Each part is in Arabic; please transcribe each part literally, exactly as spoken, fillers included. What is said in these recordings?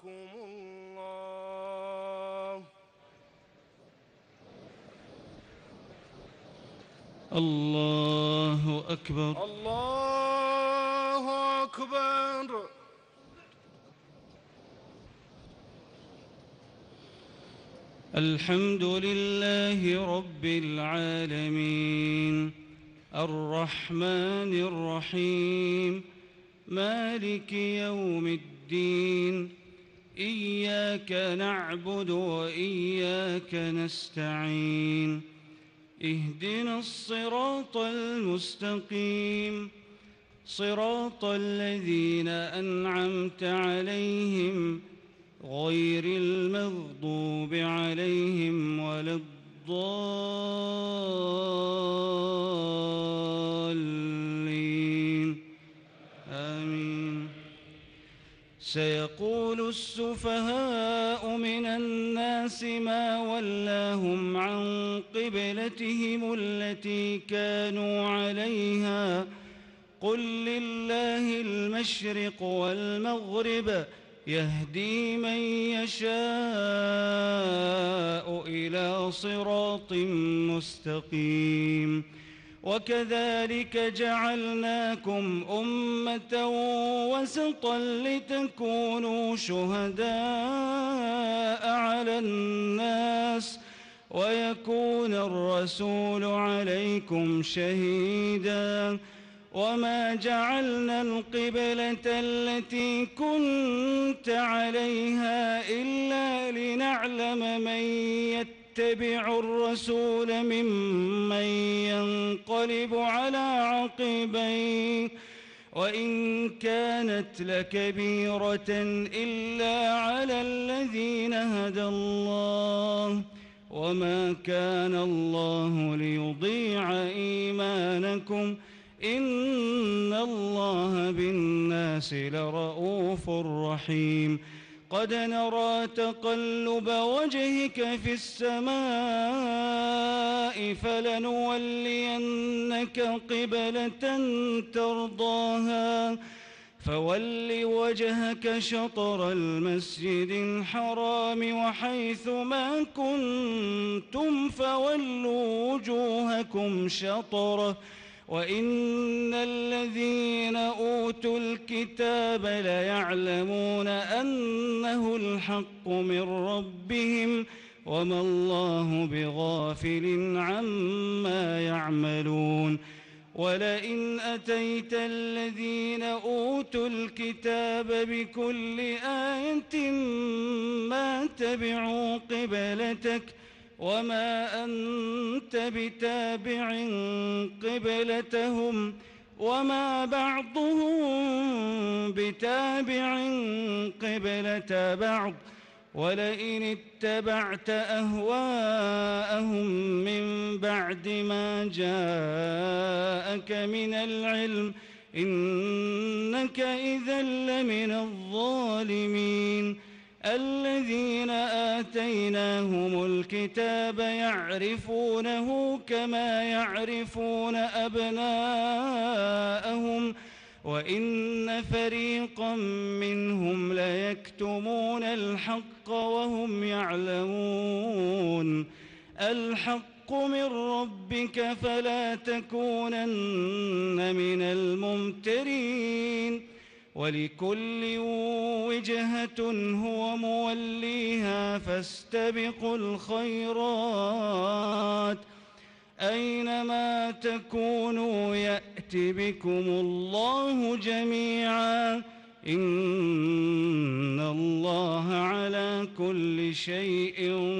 رحمكم الله. الله أكبر. الله أكبر. الحمد لله رب العالمين الرحمن الرحيم مالك يوم الدين إياك نعبد وإياك نستعين اهدنا الصراط المستقيم صراط الذين أنعمت عليهم غير المغضوب عليهم ولا الضالين آمين. سيقول السفهاء من الناس ما ولاهم عن قبلتهم التي كانوا عليها قل لله المشرق والمغرب يهدي من يشاء إلى صراط مستقيم. وكذلك جعلناكم أمة وسطا لتكونوا شهداء على الناس ويكون الرسول عليكم شهيدا وما جعلنا القبلة التي كنت عليها إلا لنعلم من يتبع الرسول ممن ينقلب على عقبيه وإن كانت لكبيرة إلا على الذين هدى الله وما كان الله ليضيع إيمانكم إن الله بالناس لرؤوف رحيم. قد نرى تقلب وجهك في السماء فلنولينك قبلة ترضاها فول وجهك شطر المسجد الحرام وحيث ما كنتم فولوا وجوهكم شطره وإن الذين أوتوا الكتاب ليعلمون أنه الحق من ربهم وما الله بغافل عما يعملون. ولئن أتيت الذين أوتوا الكتاب بكل آية ما تبعوا قبلتك وما أنت بتابع قبلتهم وما بعضهم بتابع قبلة بعض ولئن اتبعت أهواءهم من بعد ما جاءك من العلم إنك إذا لمن الظالمين. الذين آتيناهم الكتاب يعرفونه كما يعرفون أبناءهم وإن فريقا منهم ليكتمون الحق وهم يعلمون. الحق من ربك فلا تكونن من الممترين. ولكل وجهة هو موليها فاستبقوا الخيرات أينما تكونوا يأت بكم الله جميعا إن الله على كل شيء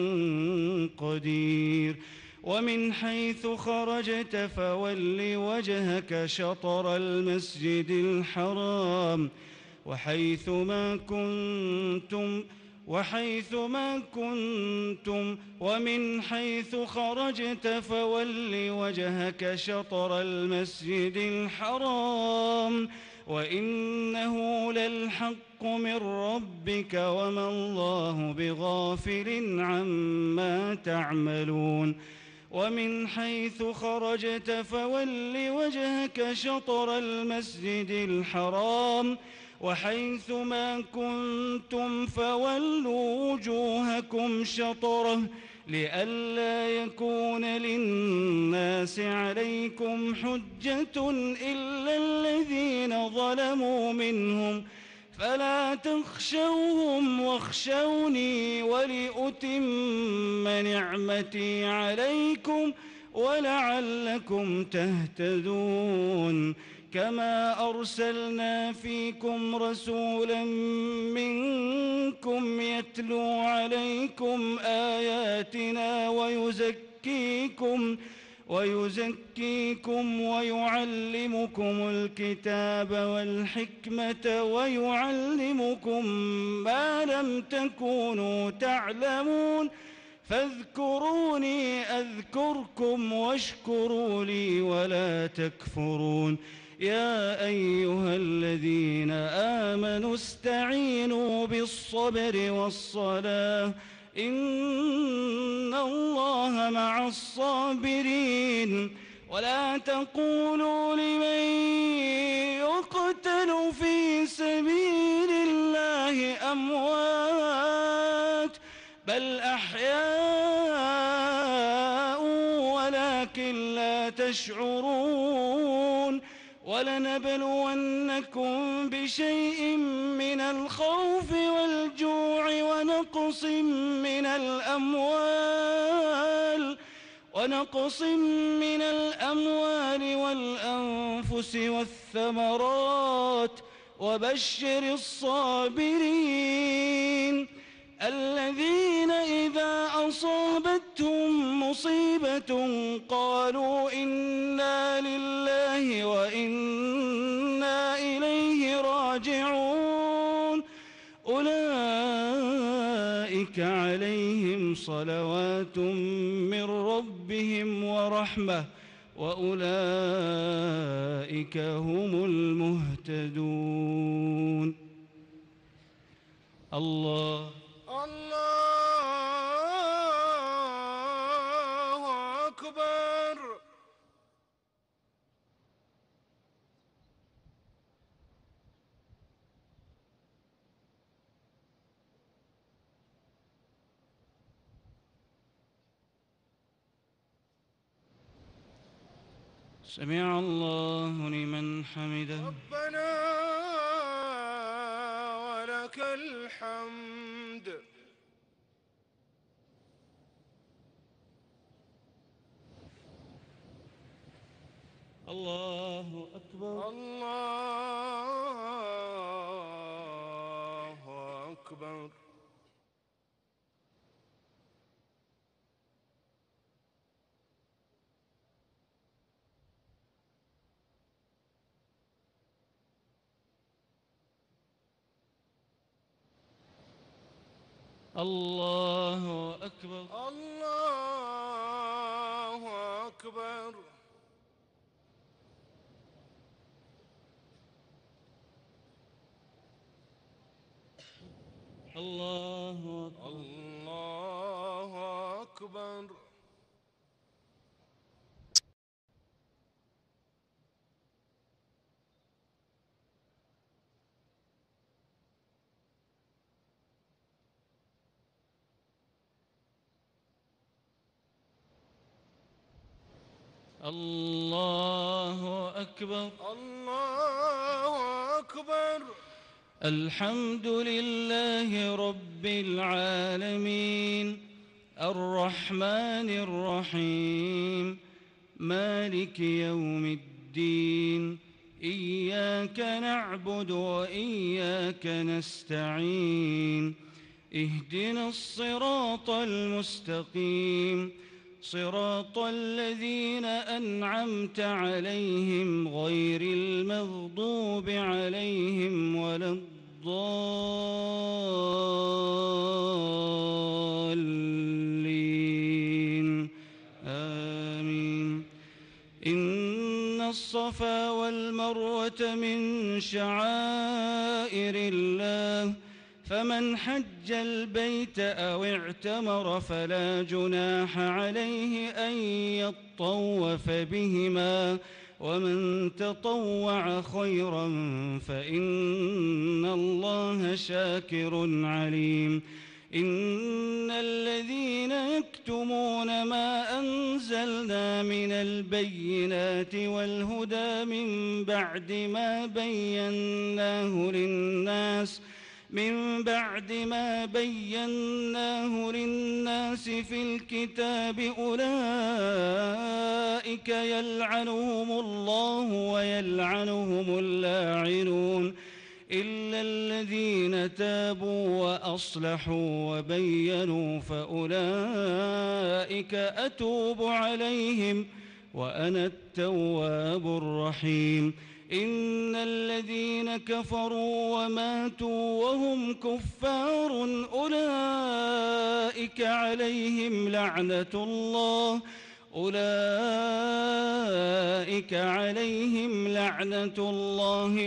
قدير. ومن حيث خرجت فول وجهك شطر المسجد الحرام وحيث ما كنتم وحيث ما كنتم ومن حيث خرجت فول وجهك شطر المسجد الحرام وإنه للحق من ربك وما الله بغافل عما تعملون. ومن حيث خرجت فول وجهك شطر المسجد الحرام وحيث ما كنتم فولوا وجوهكم شطره لئلا يكون للناس عليكم حجة إلا الذين ظلموا منهم فلا تخشوهم واخشوني ولأتم نعمتي عليكم ولعلكم تهتدون كما أرسلنا فيكم رسولا منكم يتلو عليكم آياتنا ويزكيكم ويزكيكم ويعلمكم الكتاب والحكمة ويعلمكم ما لم تكونوا تعلمون فاذكروني أذكركم واشكروا لي ولا تكفرون يا أيها الذين آمنوا استعينوا بالصبر والصلاة إن الله مع الصابرين ولا تقولوا لمن يقتل في سبيل الله أموات بل أحياء ولكن لا تشعرون ولنبلونكم بشيء من الخوف والجوع ونقص من الأموال ونقص من الأموال والأنفس والثمرات وبشر الصابرين الذين إذا أصابتهم مصيبة قالوا إنا لله وإنا إليه راجعون أولئك عليهم صلوات من ربهم ورحمة وأولئك هم المهتدون الله الله أكبر. سمع الله لمن حمده ربنا ولك الحمد. الله أكبر. الله أكبر. الله أكبر. الله أكبر. الله أكبر. الله أكبر. الله أكبر. الله أكبر. الحمد لله رب العالمين الرحمن الرحيم مالك يوم الدين إياك نعبد وإياك نستعين اهدنا الصراط المستقيم صراط الذين أنعمت عليهم غير المغضوب عليهم ولا الضالين آمين. إن الصفا والمروة من شعائر الله فمن حج البيت أو اعتمر فلا جناح عليه أن يطوف بهما ومن تطوع خيرا فإن الله شاكر عليم. إن الذين يكتمون ما أنزلنا من البينات والهدى من بعد ما بيناه للناس من بعد ما بيناه للناس في الكتاب أولئك يلعنهم الله ويلعنهم اللاعنون إلا الذين تابوا وأصلحوا وبينوا فأولئك أتوب عليهم وأنا التواب الرحيم. إن الذين كفروا وماتوا وهم كفار أولئك عليهم لعنة الله أولئك عليهم لعنة الله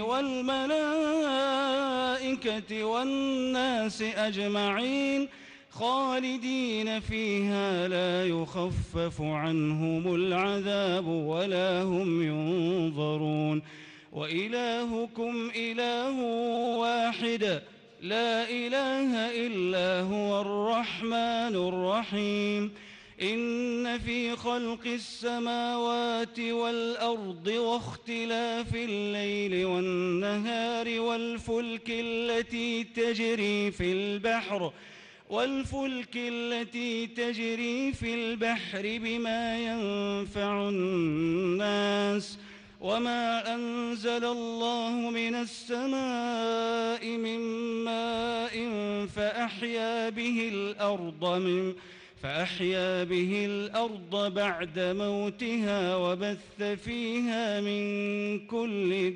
والملائكة والناس أجمعين خالدين فيها لا يخفف عنهم العذاب ولا هم ينظرون. وإلهكم إله واحد لا إله إلا هو الرحمن الرحيم. إن في خلق السماوات والأرض واختلاف الليل والنهار والفلك التي تجري في البحر والفلك التي تجري في البحر بما ينفع الناس وما أنزل الله من السماء من ماء فأحيا به الأرض من فأحيا به الأرض بعد موتها وبث فيها من كل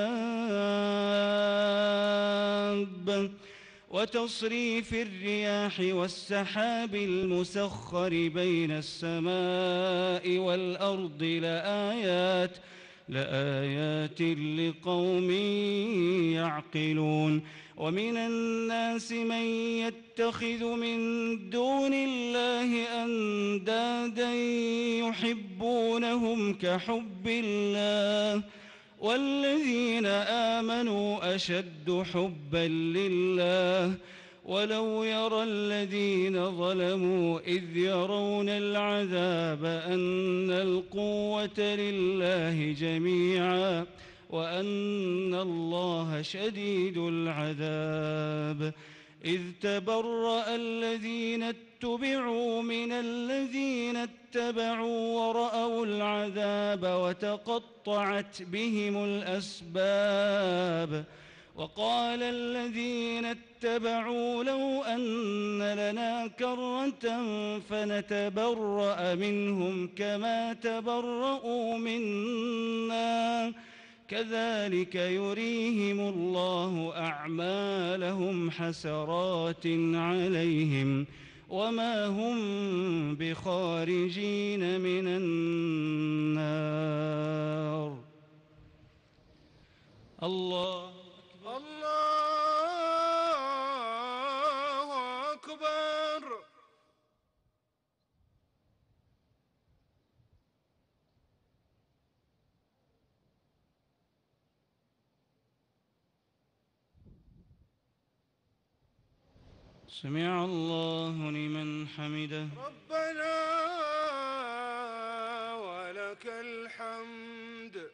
دابة وتصريف الرياح والسحاب المسخر بين السماء والأرض لآيات لآيات لقوم يعقلون. ومن الناس من يتخذ من دون الله أندادا يحبونهم كحب الله والذين آمنوا أشد حبا لله ولو يرى الذين ظلموا إذ يرون العذاب أن القوة لله جميعا وأن الله شديد العذاب. إذ تبرأ الذين اتبعوا من الذين اتبعوا ورأوا العذاب وتقطعت بهم الأسباب. وقال الذين اتبعوا لو أن لنا كرة فنتبرأ منهم كما تبرؤوا منا كذلك يريهم الله أعمالهم حسرات عليهم وما هم بخارجين من النار. الله الله أكبر. سمع الله لمن حمده. ربنا ولك الحمد.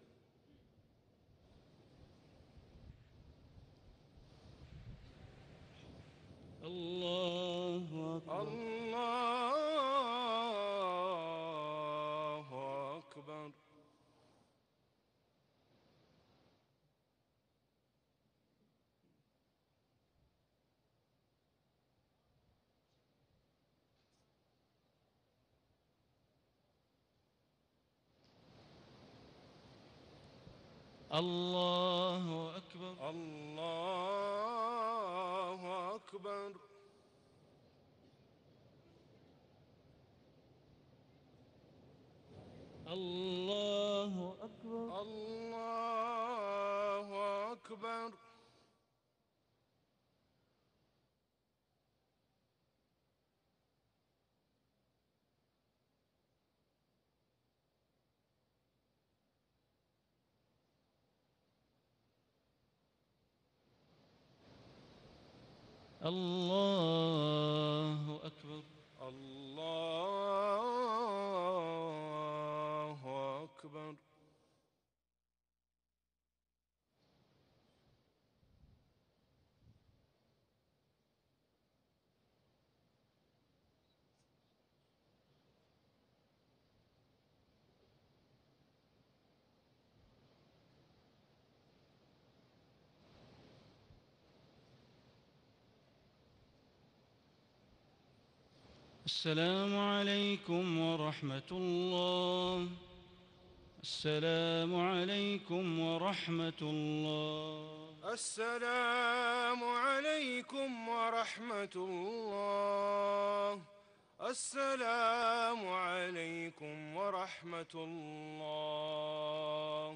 الله أكبر. الله أكبر. الله أكبر. الله أكبر. الله أكبر. الله أكبر. الله أكبر. الله أكبر. السلام عليكم ورحمة الله. السلام عليكم ورحمة الله. السلام عليكم ورحمة الله. السلام عليكم ورحمة الله.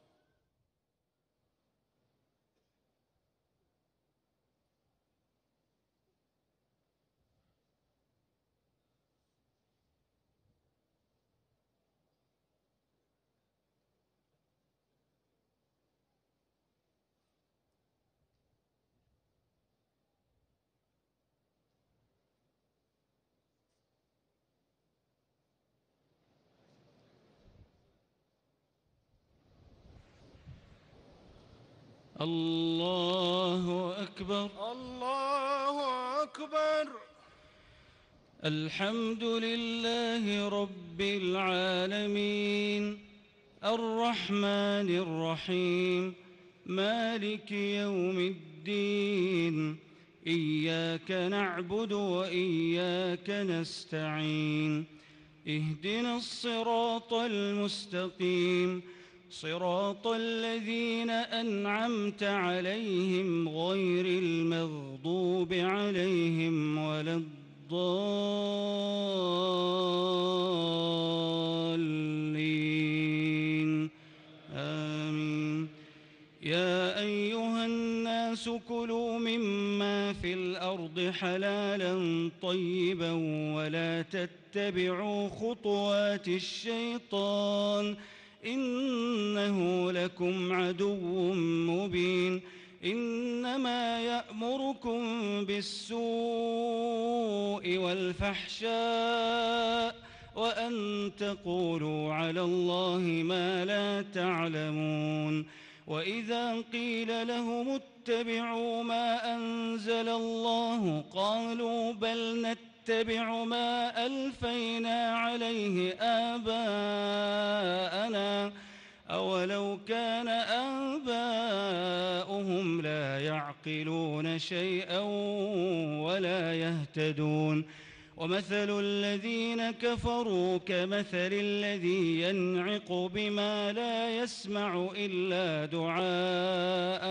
الله أكبر. الله أكبر. الحمد لله رب العالمين الرحمن الرحيم مالك يوم الدين. إياك نعبد وإياك نستعين. اهدنا الصراط المستقيم صراط الذين أنعمت عليهم غير المغضوب عليهم ولا الضالين. آمين. يا أيها الناس كلوا مما في الأرض حلالا طيبا ولا تتبعوا خطوات الشيطان إنه لكم عدو مبين. إنما يأمركم بالسوء والفحشاء وأن تقولوا على الله ما لا تعلمون. وإذا قيل لهم اتبعوا ما أنزل الله قالوا بل نتبع ما ألفينا عليه آباءنا أولو كان آباؤهم لا يعقلون شيئا ولا يهتدون. ومثل الذين كفروا كمثل الذي ينعق بما لا يسمع إلا دعاء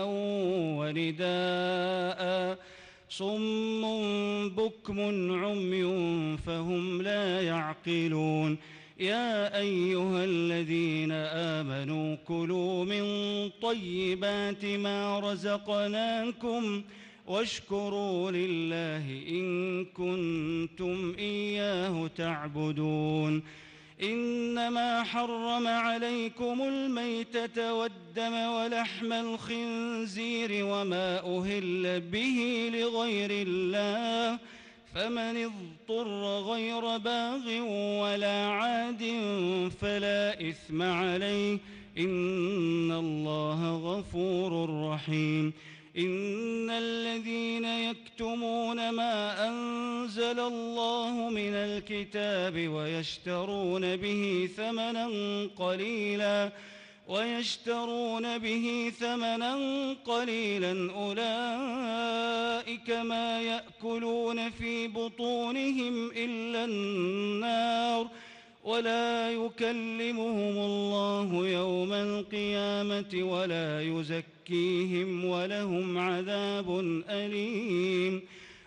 ونداء صم بكم عمي فهم لا يعقلون. يا أيها الذين آمنوا كلوا من طيبات ما رزقناكم واشكروا لله إن كنتم إياه تعبدون. إنما حرم عليكم الميتة والدم ولحم الخنزير وما أهل به لغير الله فمن اضطر غير باغ ولا عاد فلا إثم عليه إن الله غفور رحيم. إن الذين يكتمون ما أنزل الله من الكتاب ويشترون به ثمنا قليلا ويشترون به ثمنا قليلا أولئك ما يأكلون في بطونهم إلا النار ولا يكلمهم الله يوم القيامة ولا يزكيهم ولهم عذاب أليم.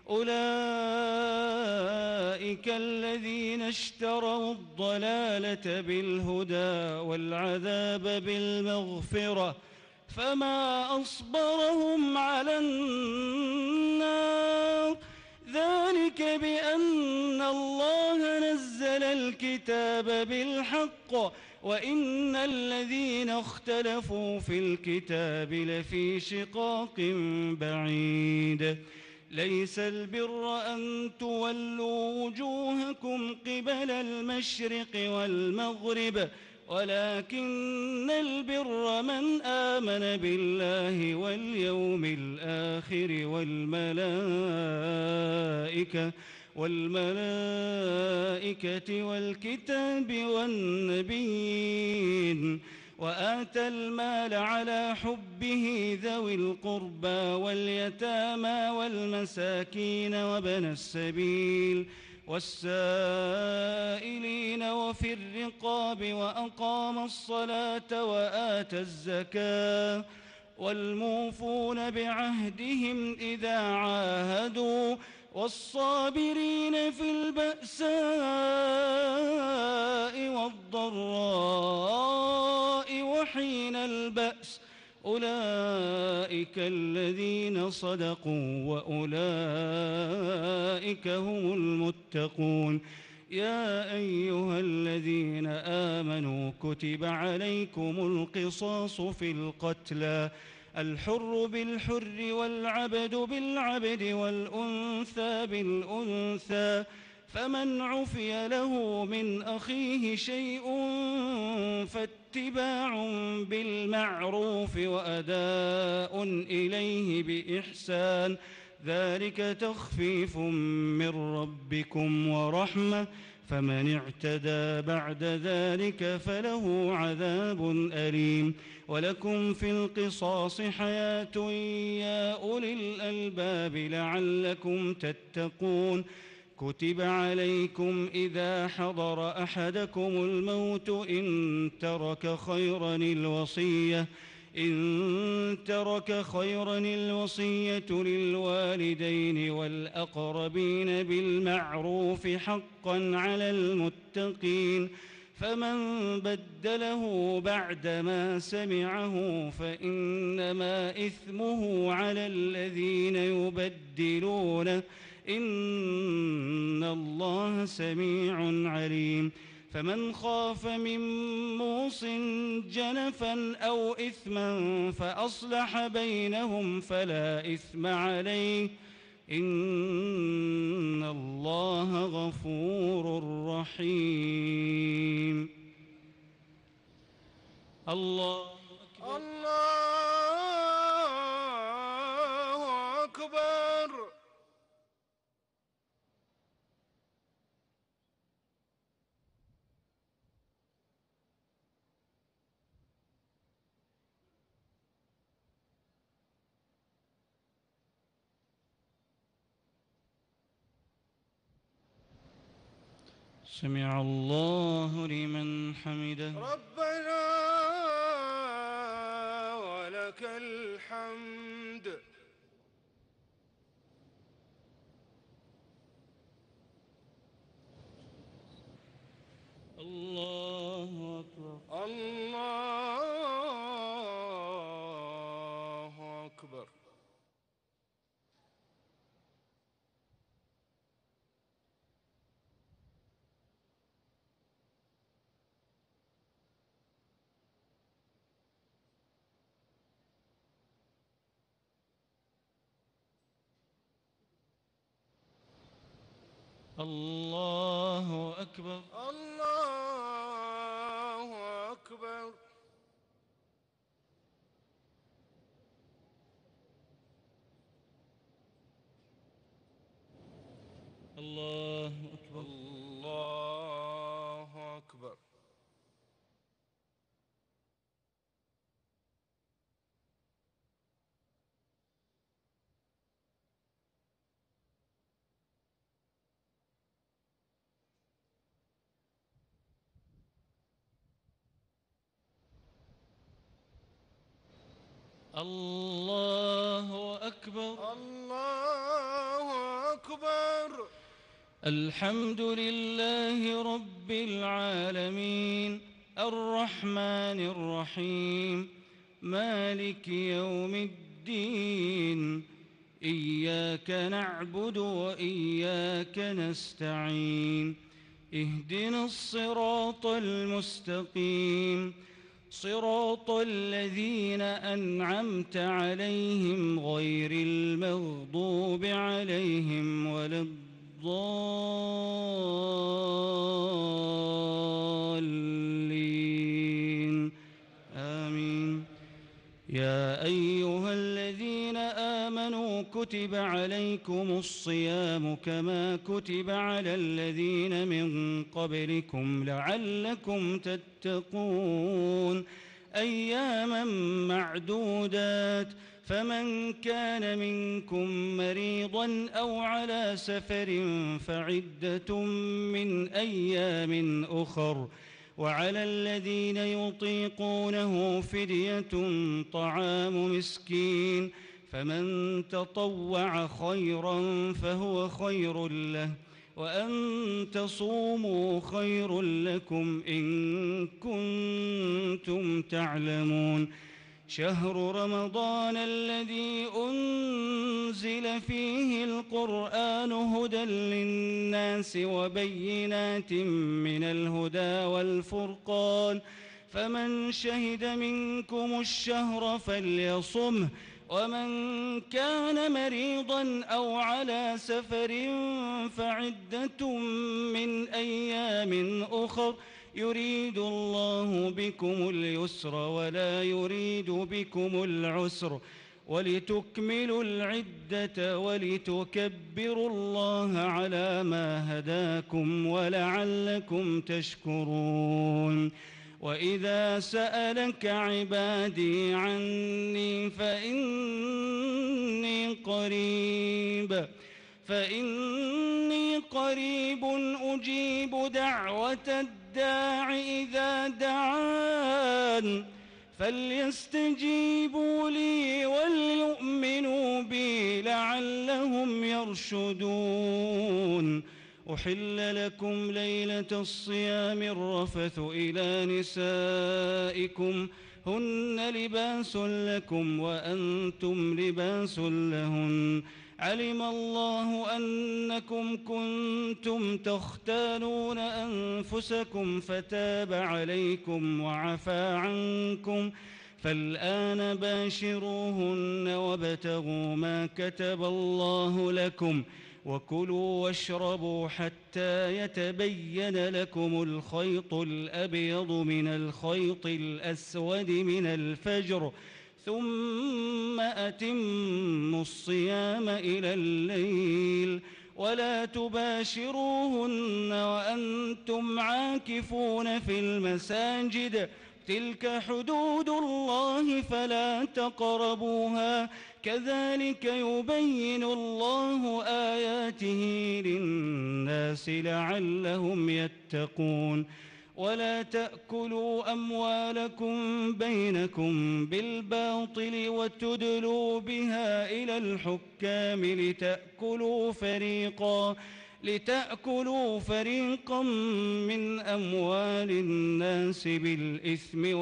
أولئك الذين اشتروا الضلالة بالهدى والعذاب بالمغفرة فما أصبرهم على النار ذلك بأن الله نزل الكتاب بالحق وإن الذين اختلفوا في الكتاب لفي شقاق بعيد. ليس البر أن تولوا وجوهكم قبل المشرق والمغرب ولكن البر من آمن بالله واليوم الآخر والملائكة والملائكة والكتاب والنبيين وآتى المال على حبه ذوي القربى واليتامى والمساكين وابن السبيل والسائلين وفي الرقاب وأقام الصلاة وآتى الزكاة والموفون بعهدهم إذا عاهدوا والصابرين في البأساء والضراء وحين البأس أولئك الذين صدقوا وأولئك هم المتقون. يا أيها الذين آمنوا كتب عليكم القصاص في القتلى الحر بالحر والعبد بالعبد والأنثى بالأنثى فمن عفي له من أخيه شيء فاتباع بالمعروف وأداء إليه بإحسان ذلك تخفيف من ربكم ورحمة فمن اعتدى بعد ذلك فله عذاب أليم. ولكم في القصاص حياة يا أولي الألباب لعلكم تتقون. كتب عليكم إذا حضر أحدكم الموت إن ترك خيرا الوصية إن ترك خيرا الوصية للوالدين والأقربين بالمعروف حقا على المتقين فمن بدله بعدما سمعه فإنما إثمه على الذين يبدلونه إن الله سميع عليم. فمن خاف من موص جنفا أو إثما فأصلح بينهم فلا إثم عليه إن الله غفور رحيم. الله أكبر. الله أكبر. سمع الله لمن حمده. ربنا ولك الحمد. الله أكبر. الله أكبر. الله أكبر. الله أكبر. الله أكبر. الله أكبر. الله أكبر. الله أكبر. الحمد لله رب العالمين الرحمن الرحيم مالك يوم الدين إياك نعبد وإياك نستعين اهدنا الصراط المستقيم صراط الذين أنعمت عليهم غير المغضوب عليهم ولا الضالين آمين. يا أيها الذين آمنوا كتب عليكم الصيام كما كتب على الذين من قبلكم لعلكم تتقون أياما معدودات فمن كان منكم مريضا أو على سفر فعدة من أيام أخر وعلى الذين يطيقونه فدية طعام مسكين فمن تطوع خيرا فهو خير له وأن تصوموا خير لكم إن كنتم تعلمون. شهر رمضان الذي أنزل فيه القرآن هدى للناس وبينات من الهدى والفرقان فمن شهد منكم الشهر فليصمه ومن كان مريضا أو على سفر فعدة من أيام أخر يريد الله بكم اليسر ولا يريد بكم العسر ولتكملوا العدة ولتكبروا الله على ما هداكم ولعلكم تشكرون. وإذا سألك عبادي عني فإني قريب فإني قريب أجيب دعوة الداع إذا دعان فليستجيبوا لي وليؤمنوا بي لعلهم يرشدون. أحل لكم ليلة الصيام الرفث إلى نسائكم هن لباس لكم وأنتم لباس لهن علم الله أنكم كنتم تختانون أنفسكم فتاب عليكم وعفى عنكم فالآن باشروهن وابتغوا ما كتب الله لكم وكلوا واشربوا حتى يتبين لكم الخيط الأبيض من الخيط الأسود من الفجر ثم أتموا الصيام إلى الليل ولا تباشروهن وأنتم عاكفون في المساجد تلك حدود الله فلا تقربوها كذلك يبين الله آياته للناس لعلهم يتقون. ولا تأكلوا أموالكم بينكم بالباطل وتدلوا بها إلى الحكام لتأكلوا فريقا لتأكلوا فريقا من أموال الناس بالإثم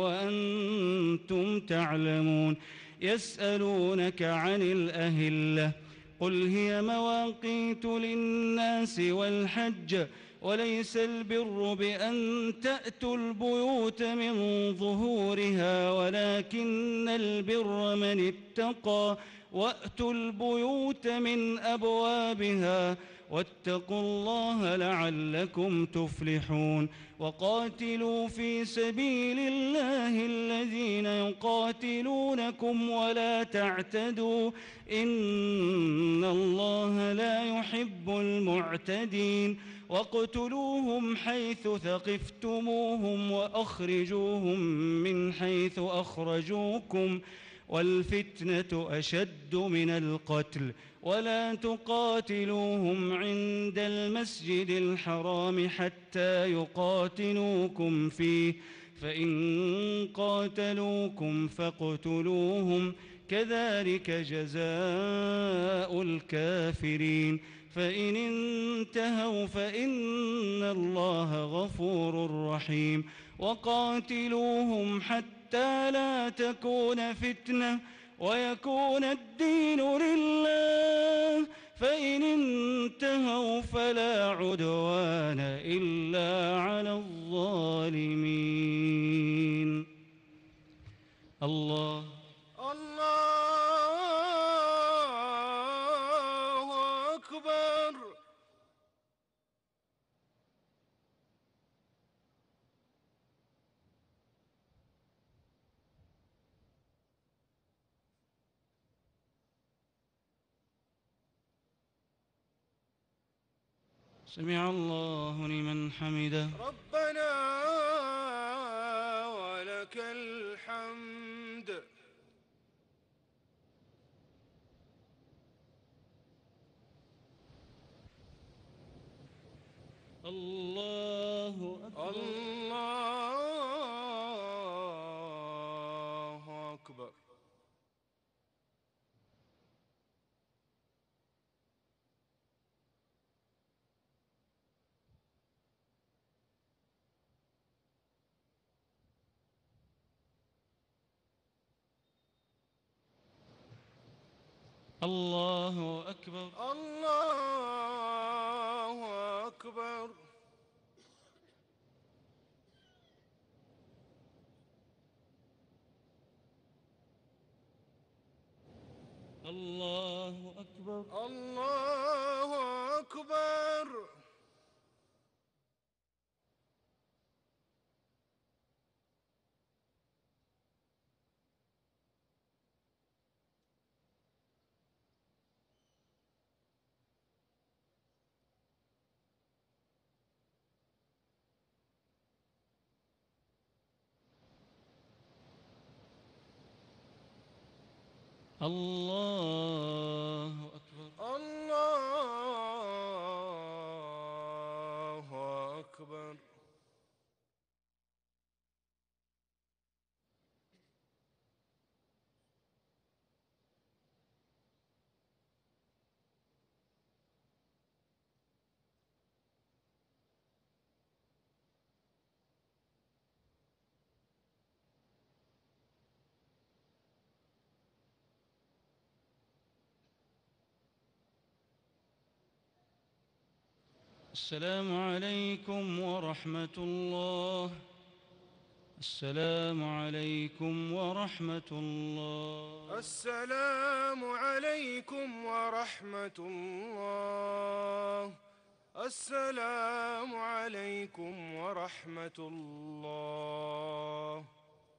وأنتم تعلمون. يسألونك عن الأهلة قل هي مواقيت للناس والحج وليس البر بأن تأتوا البيوت من ظهورها ولكن البر من اتقى وأتوا البيوت من أبوابها واتقوا الله لعلكم تفلحون. وقاتلوا في سبيل الله الذين يقاتلونكم ولا تعتدوا إن الله لا يحب المعتدين. واقتلوهم حيث ثقفتموهم وأخرجوهم من حيث أخرجوكم والفتنة أشد من القتل ولا تقاتلوهم عند المسجد الحرام حتى يقاتلوكم فيه فإن قاتلوكم فاقتلوهم كذلك جزاء الكافرين. فإن انتهوا فإن الله غفور رحيم. وقاتلوهم حتى لا تكون فتنة ويكون الدين لله فإن انتهوا فلا عدوان إلا على الظالمين. الله الله أكبر. سمع الله لمن حمده. ربنا ولك الحمد. الله أكبر. الله أكبر. الله أكبر. الله أكبر. الله أكبر. الله أكبر. الله أكبر. الله أكبر. السلام عليكم ورحمة الله. السلام عليكم ورحمة الله. السلام عليكم ورحمة الله. السلام عليكم ورحمة الله.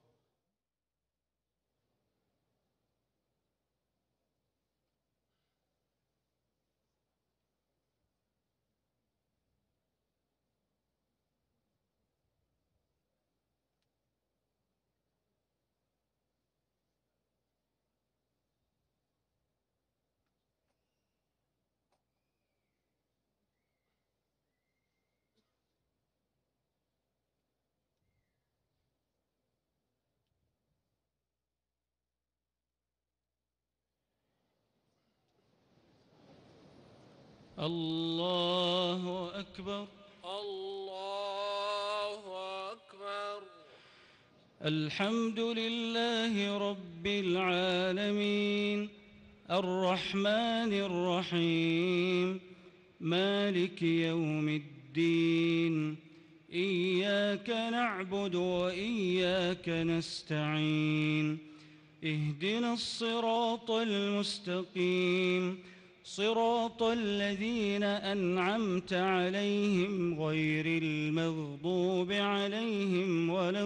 الله أكبر. الله أكبر. الحمد لله رب العالمين الرحمن الرحيم مالك يوم الدين إياك نعبد وإياك نستعين اهدنا الصراط المستقيم صراط الذين أنعمت عليهم غير المغضوب عليهم ولا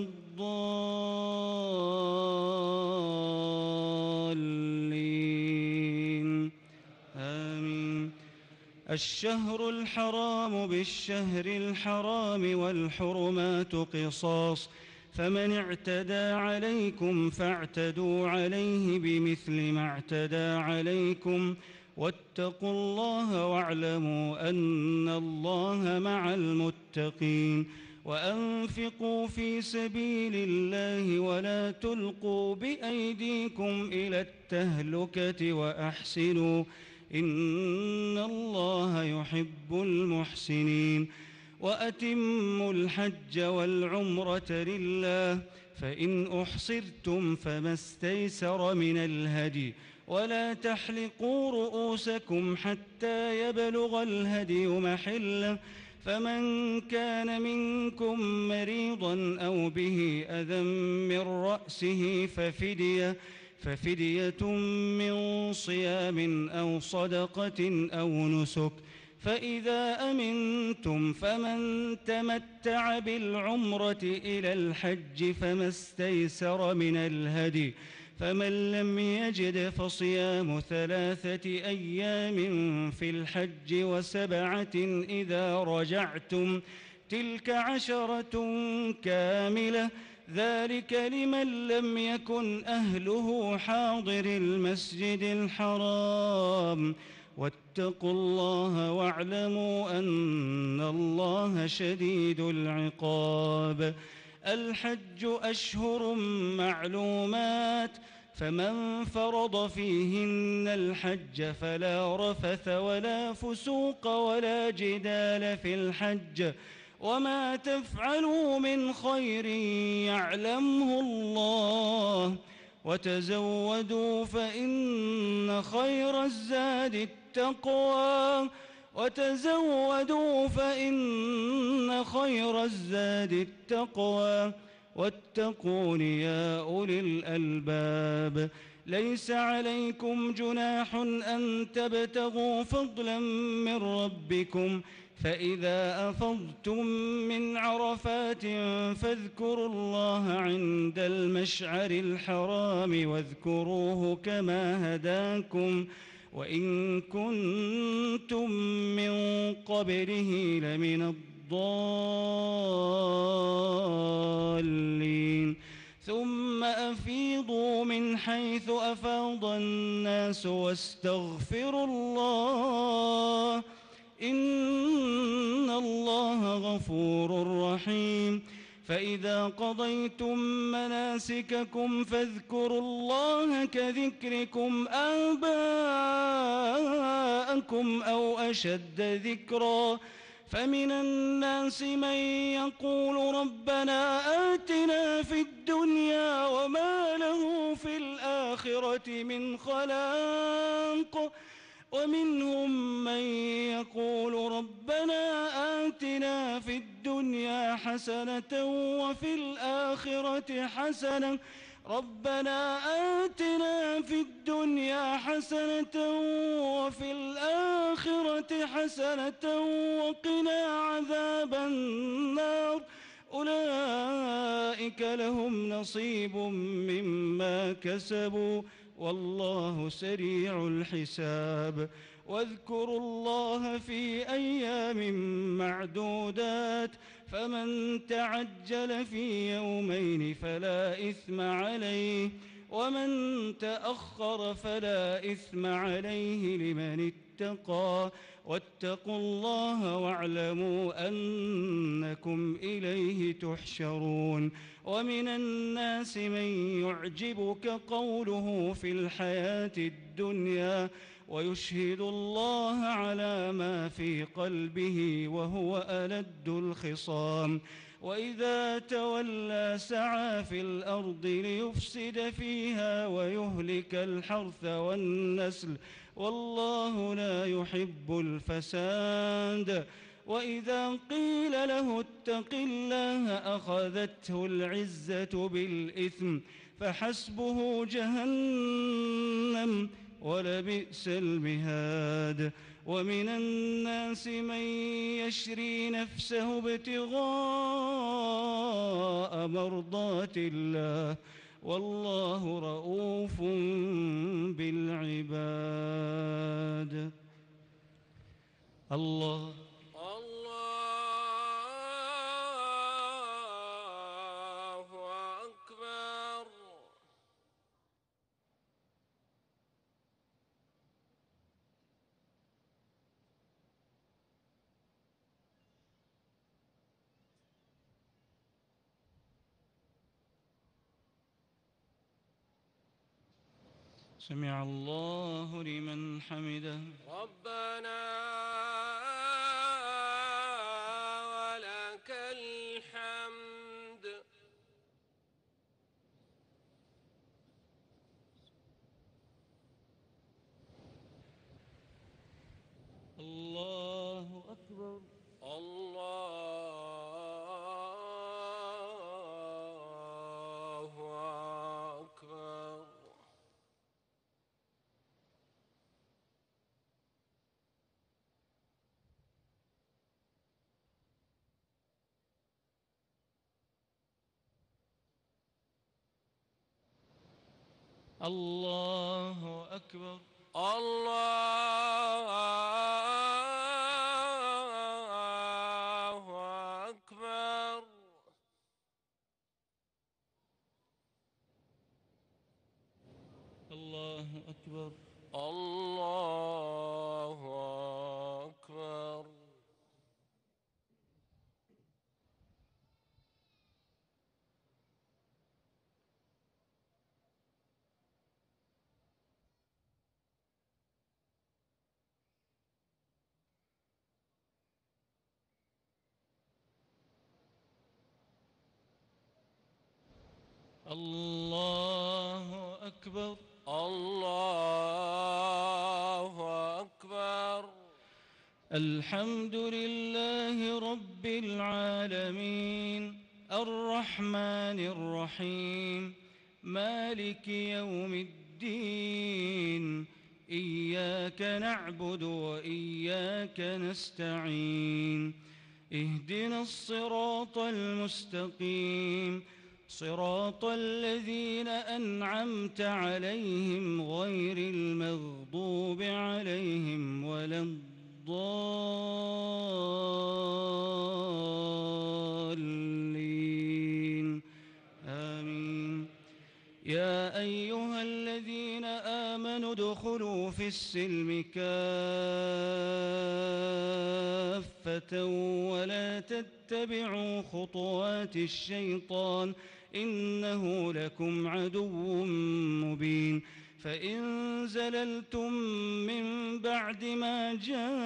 الضالين آمين. الشهر الحرام بالشهر الحرام والحرمات قصاص فمن اعتدى عليكم فاعتدوا عليه بمثل ما اعتدى عليكم واتقوا الله واعلموا أن الله مع المتقين وأنفقوا في سبيل الله ولا تلقوا بأيديكم إلى التهلكة وأحسنوا إن الله يحب المحسنين وأتموا الحج والعمرة لله فإن أحصرتم فما استيسر من الهدي ولا تحلقوا رؤوسكم حتى يبلغ الهدي محله فمن كان منكم مريضا أو به أذى من رأسه ففدية ففدية من صيام أو صدقة أو نسك. فإذا أمنتم فمن تمتع بالعمرة إلى الحج فما استيسر من الهدي، فمن لم يجد فصيام ثلاثة أيام في الحج وسبعة إذا رجعتم، تلك عشرة كاملة، ذلك لمن لم يكن أهله حاضر المسجد الحرام. واتقوا الله واعلموا أن الله شديد العقاب. الحج أشهر معلومات، فمن فرض فيهن الحج فلا رفث ولا فسوق ولا جدال في الحج، وما تفعلوا من خير يعلمه الله، وتزودوا فإن خير الزاد التقوى وتزودوا فإن خير الزاد التقوى واتقون يا أولي الألباب. ليس عليكم جناح أن تبتغوا فضلا من ربكم، فإذا أفضتم من عرفات فاذكروا الله عند المشعر الحرام واذكروه كما هداكم وإن كنتم من قبله لمن الضالين. ثم أفيضوا من حيث أفاض الناس واستغفروا الله إن الله غفور رحيم. فإذا قضيتم مناسككم فاذكروا الله كذكركم آباءكم أو أشد ذكرا. فمن الناس من يقول ربنا آتنا في الدنيا وما له في الآخرة من خلاق، ومنهم من يقول ربنا آتنا في الدنيا حسنة وفي الآخرة حسنة ربنا آتنا في الدنيا حسنة وفي الآخرة حسنة وقنا عذاب النار. أولئك لهم نصيب مما كسبوا والله سريع الحساب. واذكروا الله في أيام معدودات، فمن تعجل في يومين فلا إثم عليه، ومن تأخر فلا إثم عليه لمن اتقى. واتقوا الله واعلموا أنكم إليه تحشرون. ومن الناس من يعجبك قوله في الحياة الدنيا ويشهد الله على ما في قلبه وهو ألد الخصام. وإذا تولى سعى في الأرض ليفسد فيها ويهلك الحرث والنسل والله لا يحب الفساد. وإذا قيل له اتق الله أخذته العزة بالإثم فحسبه جهنم ولبئس المهاد. ومن الناس من يشري نفسه ابتغاء مرضات الله والله رؤوف بالعباد. الله الله أكبر. سمع الله لمن حمده. ربنا ولك الحمد. الله أكبر. الله الله أكبر. الله أكبر. الله أكبر. الله أكبر. الله أكبر. الله أكبر. الحمد لله رب العالمين الرحمن الرحيم مالك يوم الدين إياك نعبد وإياك نستعين اهدنا الصراط المستقيم صراط الذين أنعمت عليهم غير المغضوب عليهم ولا الضالين آمين. يا أيها الذين آمنوا ادخلوا في السلم كافة ولا تتبعوا خطوات الشيطان إنه لكم عدو مبين. فإن زللتم من بعد ما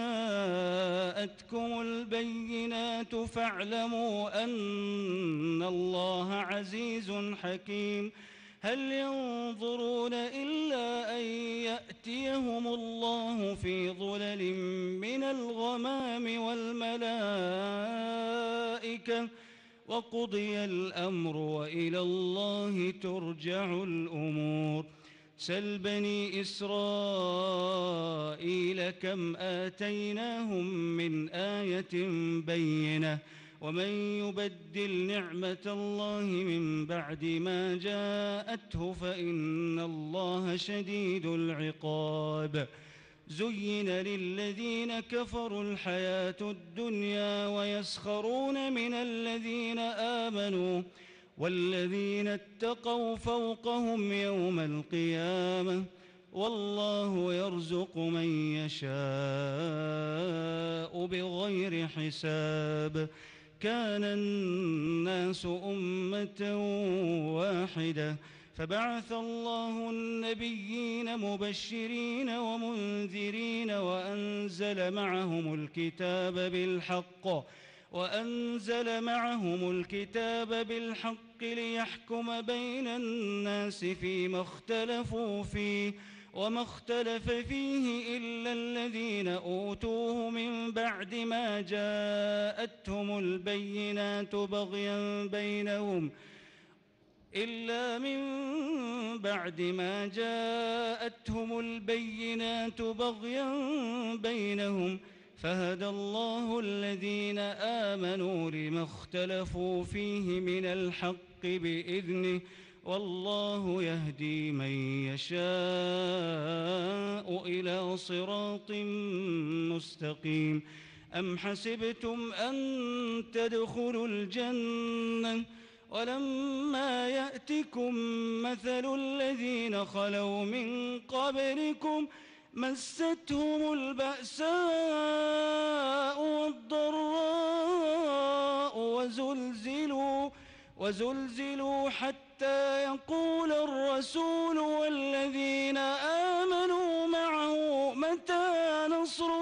جاءتكم البينات فاعلموا أن الله عزيز حكيم. هل ينظرون إلا أن يأتيهم الله في ظلل من الغمام والملائكة وقضي الأمر وإلى الله ترجع الأمور. سل بني إسرائيل كم آتيناهم من آية بينة ومن يبدل نعمة الله من بعد ما جاءته فإن الله شديد العقاب. زين للذين كفروا الحياة الدنيا ويسخرون من الذين آمنوا والذين اتقوا فوقهم يوم القيامة والله يرزق من يشاء بغير حساب. كان الناس أمة واحدة فبعث الله النبيين مبشرين ومنذرين وأنزل معهم الكتاب بالحق وأنزل معهم الكتاب بالحق ليحكم بين الناس فيما اختلفوا فيه وما اختلف فيه إلا الذين أوتوه من بعد ما جاءتهم البينات بغيا بينهم إلا من بعد ما جاءتهم البينات بغيا بينهم فهدى الله الذين آمنوا لما اختلفوا فيه من الحق بإذنه والله يهدي من يشاء إلى صراط مستقيم. أم حسبتم أن تدخلوا الجنة ولما يأتكم مثل الذين خلوا من قبلكم مستهم البأساء والضراء وزلزلوا وزلزلوا حتى يقول الرسول والذين آمنوا معه متى نصر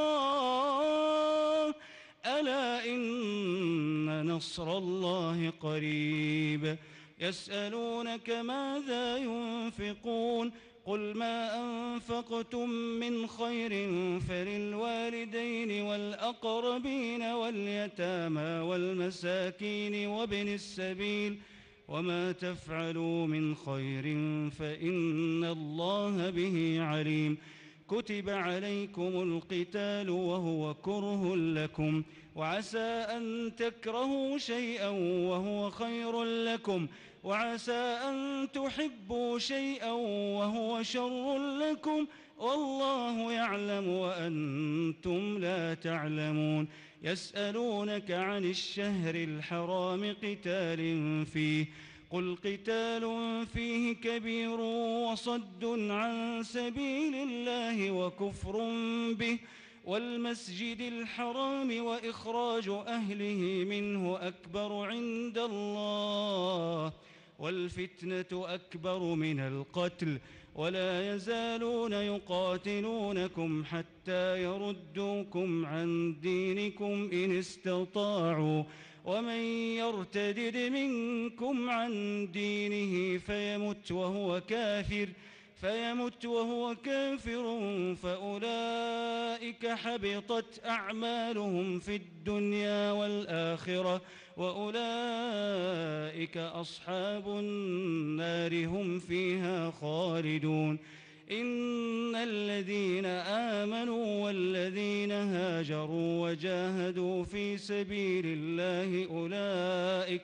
الله ألا إن نصر الله قريب. يسألونك ماذا ينفقون قل ما أنفقتم من خير فللوالدين والأقربين واليتامى والمساكين وابن السبيل وما تفعلوا من خير فإن الله به عليم. كتب عليكم القتال وهو كره لكم وعسى أن تكرهوا شيئا وهو خير لكم وعسى أن تحبوا شيئا وهو شر لكم والله يعلم وأنتم لا تعلمون. يسألونك عن الشهر الحرام قتال فيه قل قتال فيه كبير وصد عن سبيل الله وكفر به والمسجد الحرام وإخراج أهله منه أكبر عند الله والفتنة أكبر من القتل ولا يزالون يقاتلونكم حتى يردوكم عن دينكم إن استطاعوا ومن يرتدد منكم عن دينه فيمت وهو كافر فيمت وهو كافر فأولئك حبطت أعمالهم في الدنيا والآخرة وأولئك أصحاب النار هم فيها خالدون. إن الذين آمنوا والذين هاجروا وجاهدوا في سبيل الله أولئك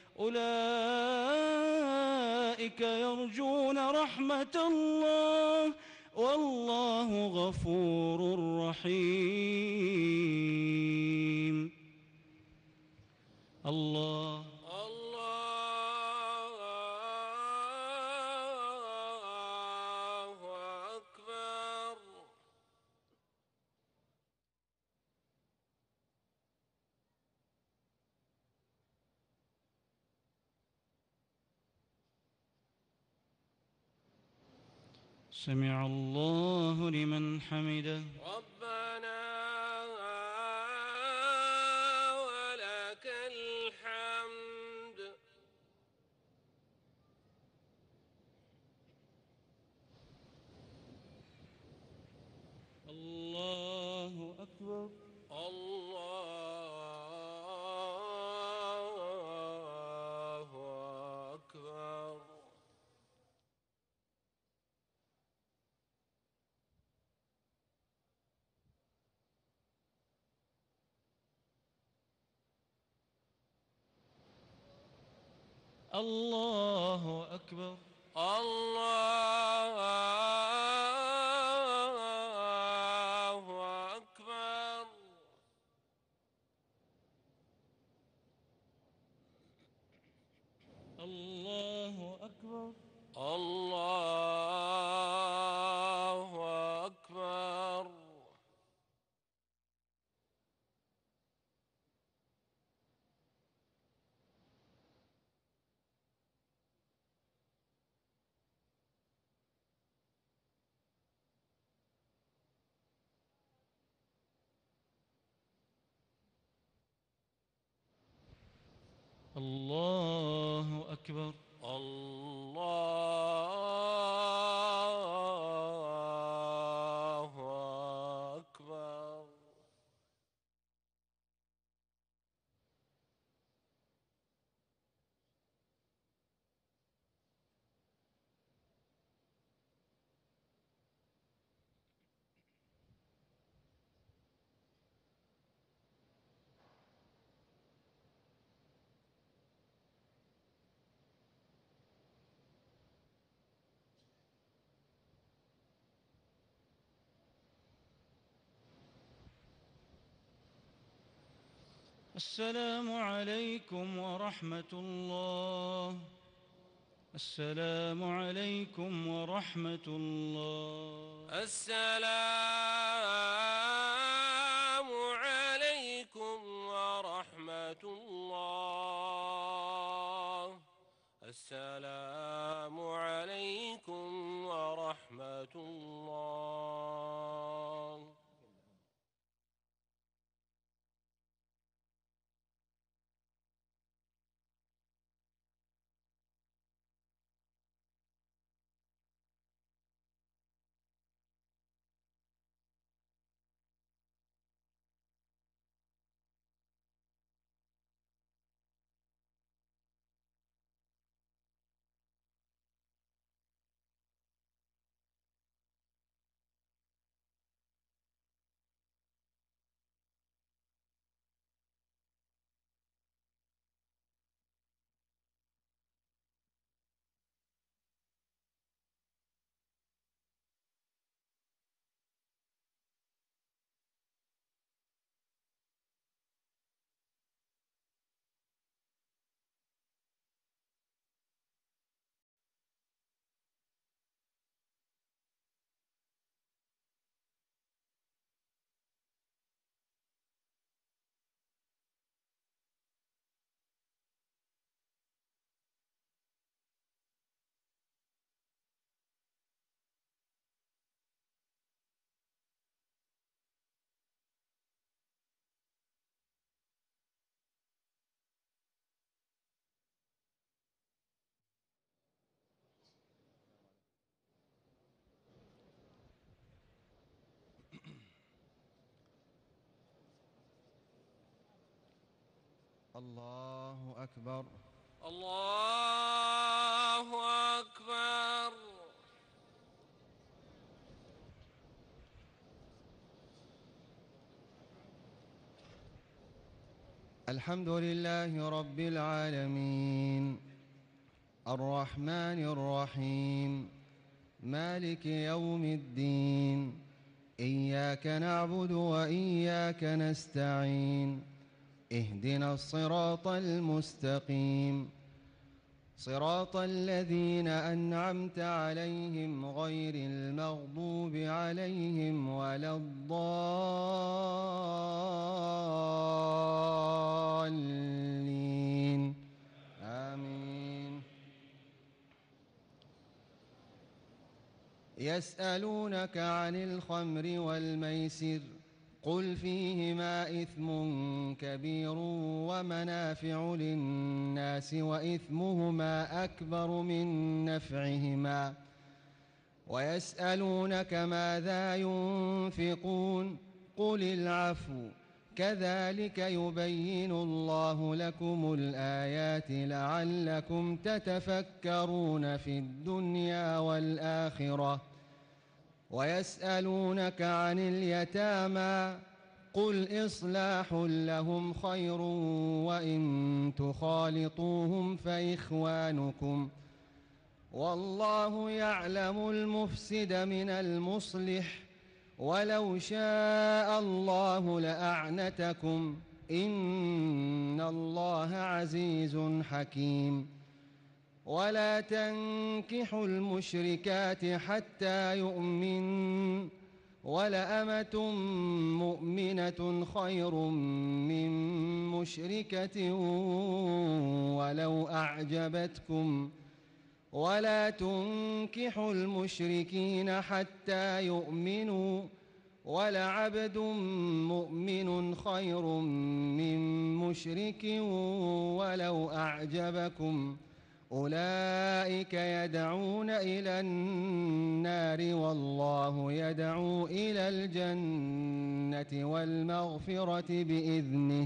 أولئك يرجون رحمة الله والله غفور رحيم. الله الله أكبر. سمع الله لمن حمده. ربنا ولك الحمد. الله أكبر. الله أكبر. الله أكبر. الله أكبر. الله أكبر. الله أكبر. الله أكبر. الله أكبر. السلام عليكم ورحمة الله. السلام عليكم ورحمة الله. السلام عليكم ورحمة الله. السلام عليكم ورحمة الله. الله أكبر. الله أكبر. الحمد لله رب العالمين الرحمن الرحيم مالك يوم الدين إياك نعبد وإياك نستعين اهدنا الصراط المستقيم صراط الذين أنعمت عليهم غير المغضوب عليهم ولا الضالين آمين. يسألونك عن الخمر والميسر قل فيهما إثم كبير ومنافع للناس وإثمهما أكبر من نفعهما ويسألونك ماذا ينفقون قل العفو كذلك يبين الله لكم الآيات لعلكم تتفكرون في الدنيا والآخرة ويسألونك عن اليتامى قل إصلاح لهم خير وإن تخالطوهم فإخوانكم والله يعلم المفسد من المصلح ولو شاء الله لأعنتكم إن الله عزيز حكيم. ولا تنكحوا المشركات حتى يؤمنوا ولأمة مؤمنة خير من مشركة ولو أعجبتكم ولا تنكحوا المشركين حتى يؤمنوا ولعبد مؤمن خير من مشرك ولو أعجبكم أولئك يدعون إلى النار والله يدعو إلى الجنة والمغفرة بإذنه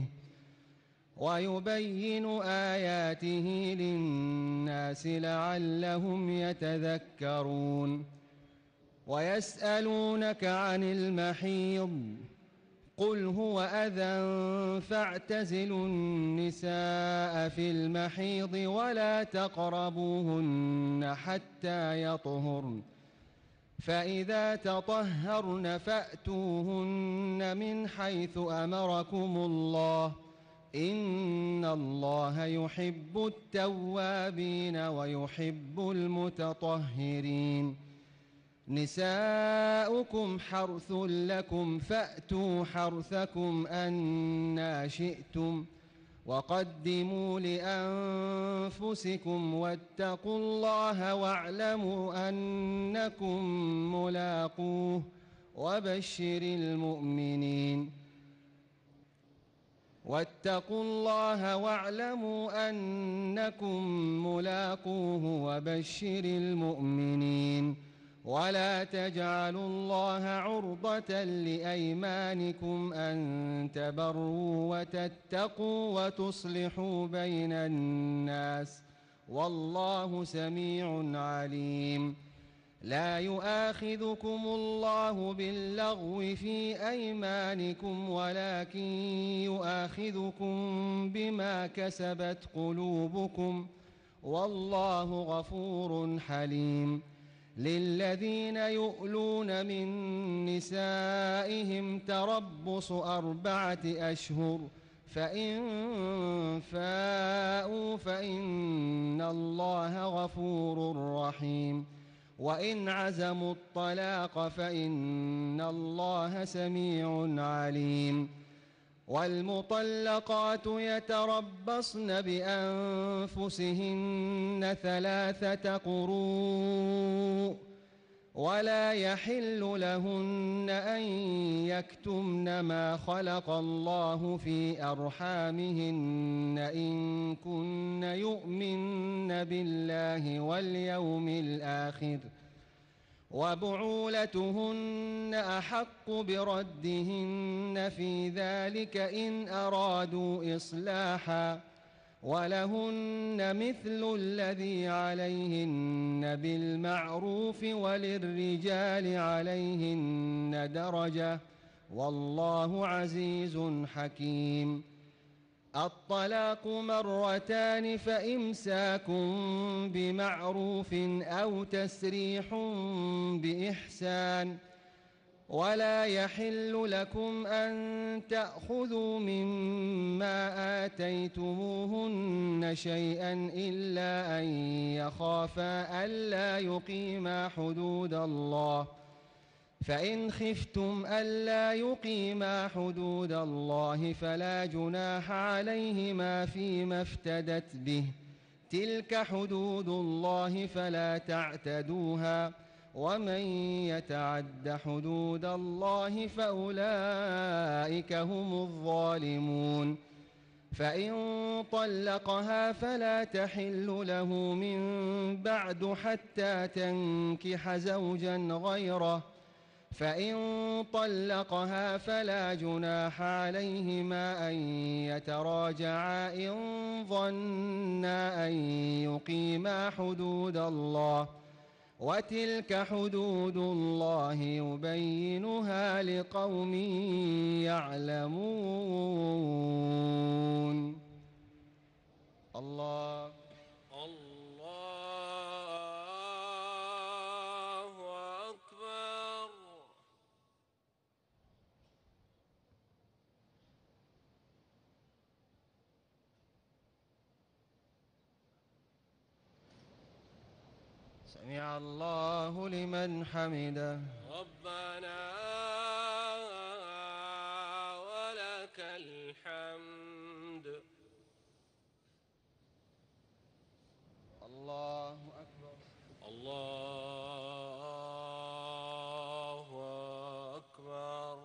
ويبين آياته للناس لعلهم يتذكرون. ويسألونك عن المحيض قل هو أذى فاعتزلوا النساء في المحيض ولا تقربوهن حتى يطهرن فإذا تطهرن فأتوهن من حيث أمركم الله إن الله يحب التوابين ويحب المتطهرين. نساؤكم حرث لكم فأتوا حرثكم أنى شئتم وقدموا لأنفسكم واتقوا الله واعلموا أنكم ملاقوه وبشر المؤمنين واتقوا الله واعلموا أنكم ملاقوه وبشر المؤمنين. ولا تجعلوا الله عرضة لأيمانكم أن تبروا وتتقوا وتصلحوا بين الناس والله سميع عليم. لا يؤاخذكم الله باللغو في أيمانكم ولكن يؤاخذكم بما كسبت قلوبكم والله غفور حليم. للذين يؤلون من نسائهم تربص أربعة أشهر فإن فاءوا فإن الله غفور رحيم. وإن عزموا الطلاق فإن الله سميع عليم. والمطلقات يتربصن بأنفسهن ثلاثة قروء ولا يحل لهن أن يكتمن ما خلق الله في أرحامهن إن كن يؤمن بالله واليوم الآخر وبعولتهن أحق بردهن في ذلك إن أرادوا إصلاحا ولهن مثل الذي عليهن بالمعروف وللرجال عليهن درجة والله عزيز حكيم. الطلاق مرتان فإمساك بمعروف أو تسريح بإحسان ولا يحل لكم أن تأخذوا مما آتيتموهن شيئا إلا أن يخافا ألا يقيما حدود الله فإن خفتم ألا يقيما حدود الله فلا جناح عليهما فيما افتدت به تلك حدود الله فلا تعتدوها ومن يتعد حدود الله فأولئك هم الظالمون. فإن طلقها فلا تحل له من بعد حتى تنكح زوجا غيره فإن طلقها فلا جناح عليهما أن يتراجعا إن ظنا أن يقيما حدود الله وتلك حدود الله يبينها لقوم يعلمون. الله الله أكبر. سمع الله لمن حمده. ربنا ولك الحمد. الله أكبر. الله أكبر.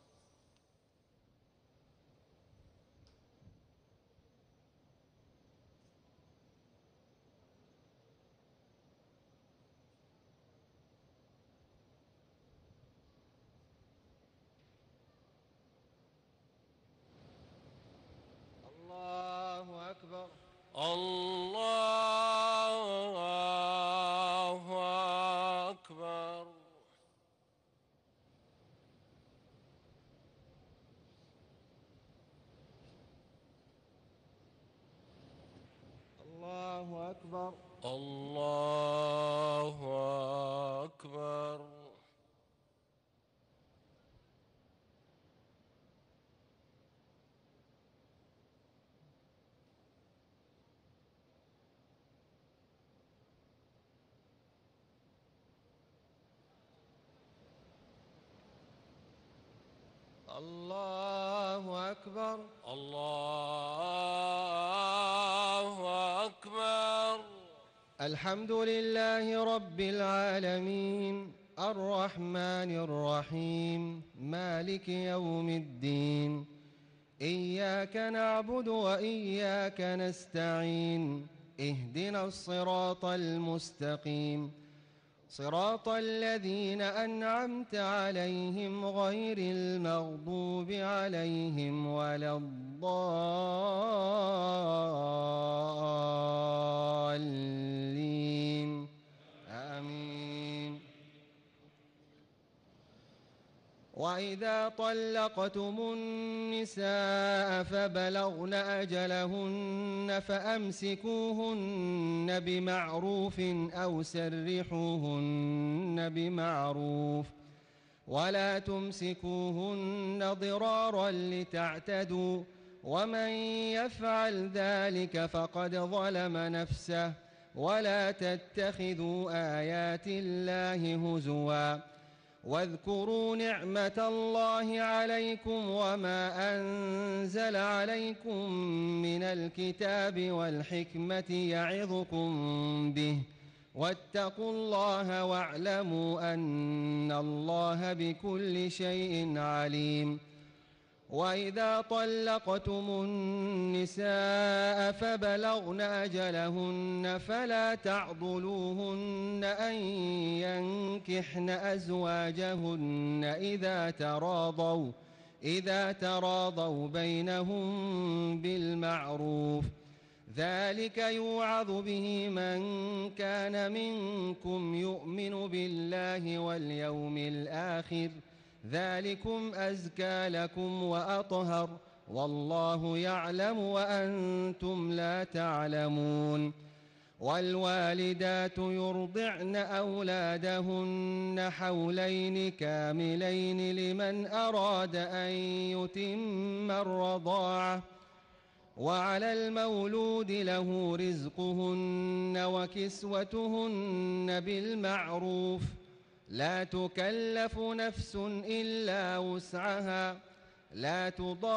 الله أكبر. الله أكبر. الله أكبر. الله أكبر. الله أكبر. الله أكبر. الحمد لله رب العالمين الرحمن الرحيم مالك يوم الدين إياك نعبد وإياك نستعين اهدنا الصراط المستقيم صراط الذين أنعمت عليهم غير المغضوب عليهم ولا الضالين آمين. وإذا طلقتم النساء فبلغن أجلهن فأمسكوهن بمعروف أو سرحوهن بمعروف ولا تمسكوهن ضرارا لتعتدوا ومن يفعل ذلك فقد ظلم نفسه ولا تتخذوا آيات الله هزوا واذكروا نعمة الله عليكم وما أنزل عليكم من الكتاب والحكمة يعظكم به واتقوا الله واعلموا أن الله بكل شيء عليم. وإذا طلقتم النساء فبلغن أجلهن فلا تعضلوهن أن ينكحن أزواجهن إذا تراضوا إذا تراضوا بينهم بالمعروف، ذلك يوعظ به من كان منكم يؤمن بالله واليوم الآخر، ذلكم أزكى لكم وأطهر، والله يعلم وأنتم لا تعلمون. والوالدات يرضعن أولادهن حولين كاملين لمن أراد أن يتم الرضاعة، وعلى المولود له رزقهن وكسوتهن بالمعروف، لا تكلف نفس إلا وسعها، لا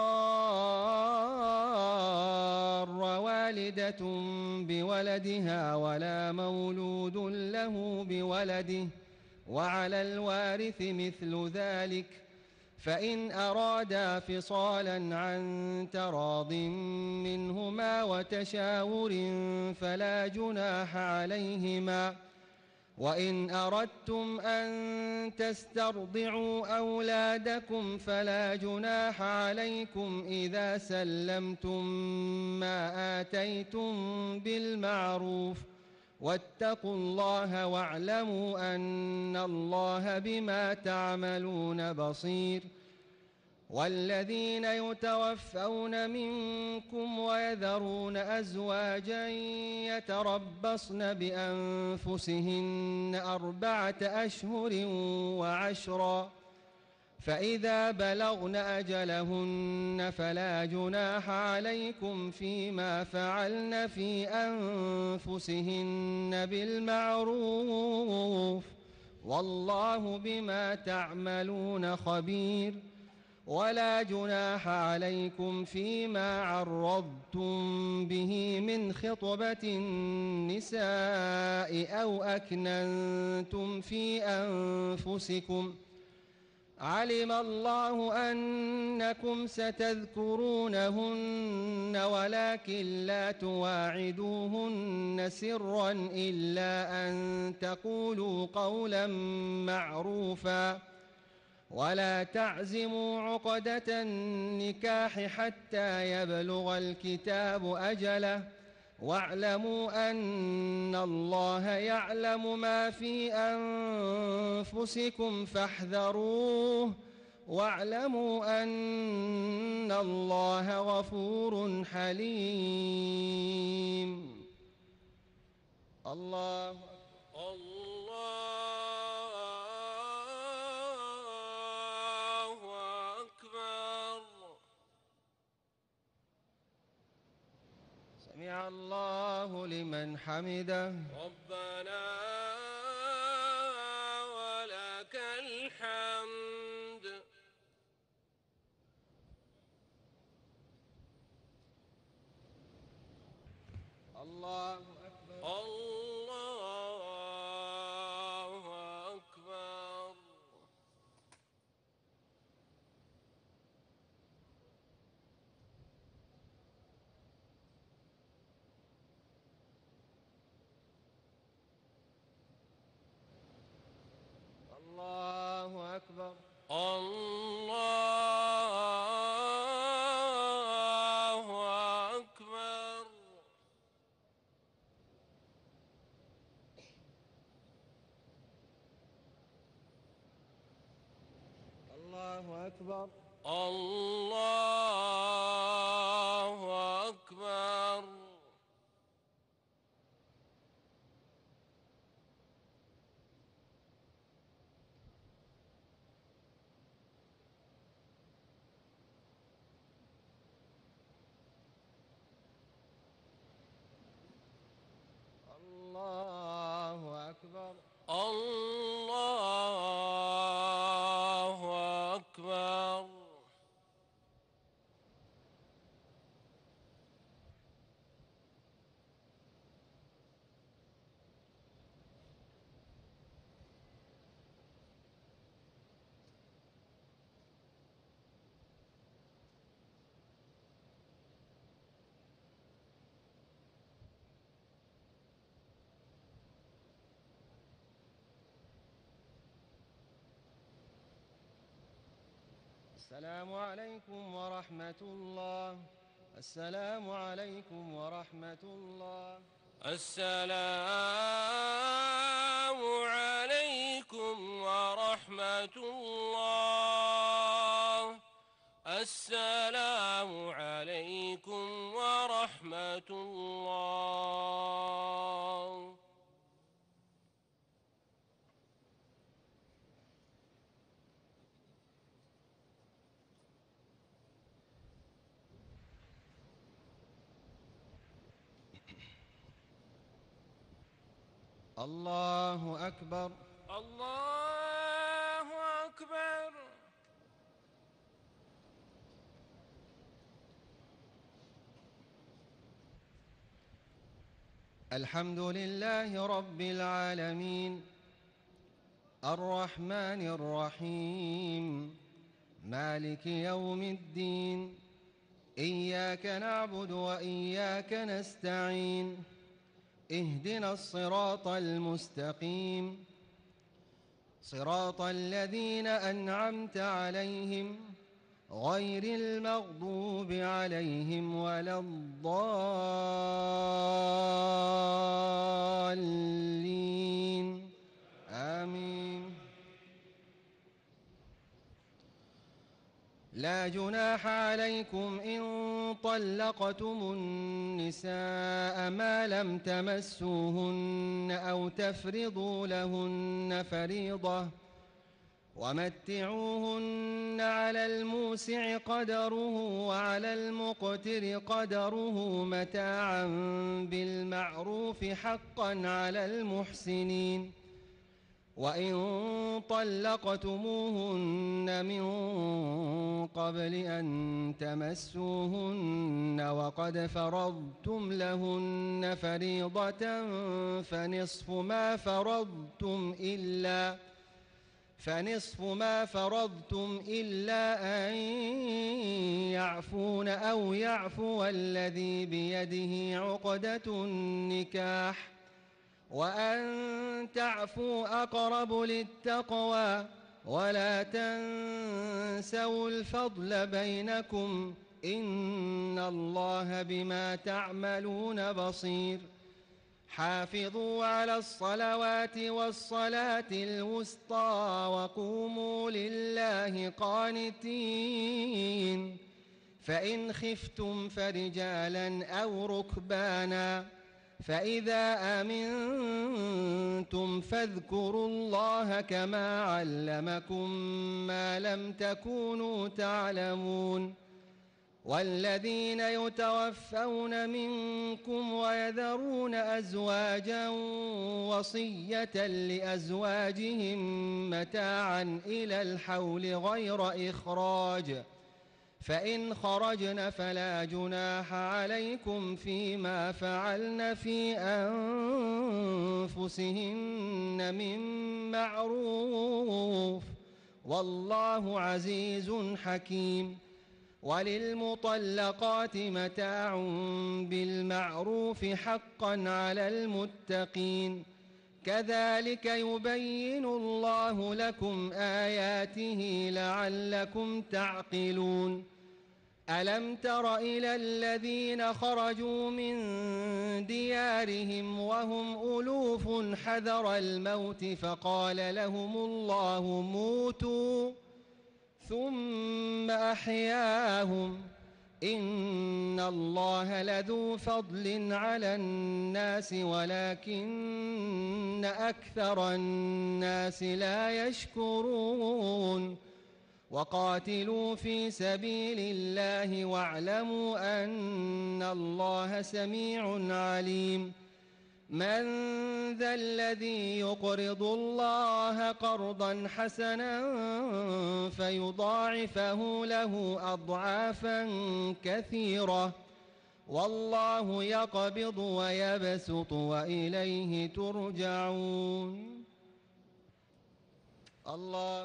تضار والدة بولدها ولا مولود له بولده، وعلى الوارث مثل ذلك، فإن أرادا فصالا عن تراض منهما وتشاور فلا جناح عليهما. وإن أردتم أن تسترضعوا أولادكم فلا جناح عليكم إذا سلمتم ما آتيتم بالمعروف، واتقوا الله واعلموا أن الله بما تعملون بصير. والذين يتوفون منكم ويذرون أزواجا يتربصن بأنفسهن أربعة أشهر وعشرا، فإذا بلغن أجلهن فلا جناح عليكم فيما فعلن في أنفسهن بالمعروف، والله بما تعملون خبير. ولا جناح عليكم فيما عرضتم به من خطبة النساء أو أكننتم في أنفسكم، علم الله أنكم ستذكرونهن ولكن لا تواعدوهن سرا إلا أن تقولوا قولا معروفا، ولا تعزموا عقدة النكاح حتى يبلغ الكتاب أجله، واعلموا أن الله يعلم ما في أنفسكم فاحذروه، واعلموا أن الله غفور حليم. الله سمع الله لمن حمده. ربنا ولك الحمد. الله أكبر. الله أكبر. الله أكبر. الله أكبر. الله أكبر. الله أكبر. الله أكبر. الله أكبر. السلام عليكم ورحمة الله. السلام عليكم ورحمة الله. السلام عليكم ورحمة الله. السلام عليكم ورحمة الله. الله أكبر. الله أكبر. الحمد لله رب العالمين الرحمن الرحيم مالك يوم الدين. إياك نعبد وإياك نستعين. اهدنا الصراط المستقيم صراط الذين أنعمت عليهم غير المغضوب عليهم ولا الضالين آمين. لا جناح عليكم إن طلقتم النساء ما لم تمسوهن أو تفرضوا لهن فريضة ومتعوهن على الموسع قدره وعلى المقتر قدره متاعا بالمعروف حقا على المحسنين. وإن طلقتموهن من قبل أن تمسوهن وقد فرضتم لهن فريضة فنصف ما فرضتم إلا فنصف ما فرضتم إلا أن يعفون أو يعفو الذي بيده عقدة النكاح وأن تعفوا أقرب للتقوى ولا تنسوا الفضل بينكم إن الله بما تعملون بصير. حافظوا على الصلوات والصلاة الوسطى وقوموا لله قانتين. فإن خفتم فرجالا أو ركبانا فإذا أمنتم فاذكروا الله كما علمكم ما لم تكونوا تعلمون. والذين يتوفون منكم ويذرون أزواجا وصية لأزواجهم متاعا إلى الحول غير إخراج فإن خرجن فلا جناح عليكم فيما فعلن في أنفسهن من معروف والله عزيز حكيم. وللمطلقات متاع بالمعروف حقا على المتقين. كذلك يبين الله لكم آياته لعلكم تعقلون. ألم تر إلى الذين خرجوا من ديارهم وهم ألوف حذر الموت فقال لهم الله موتوا ثم أحياهم إن الله لذو فضل على الناس ولكن أكثر الناس لا يشكرون. وقاتلوا في سبيل الله واعلموا أن الله سميع عليم. من ذا الذي يقرض الله قرضا حسنا فيضاعفه له أضعافا كثيرة والله يقبض ويبسط وإليه ترجعون. الله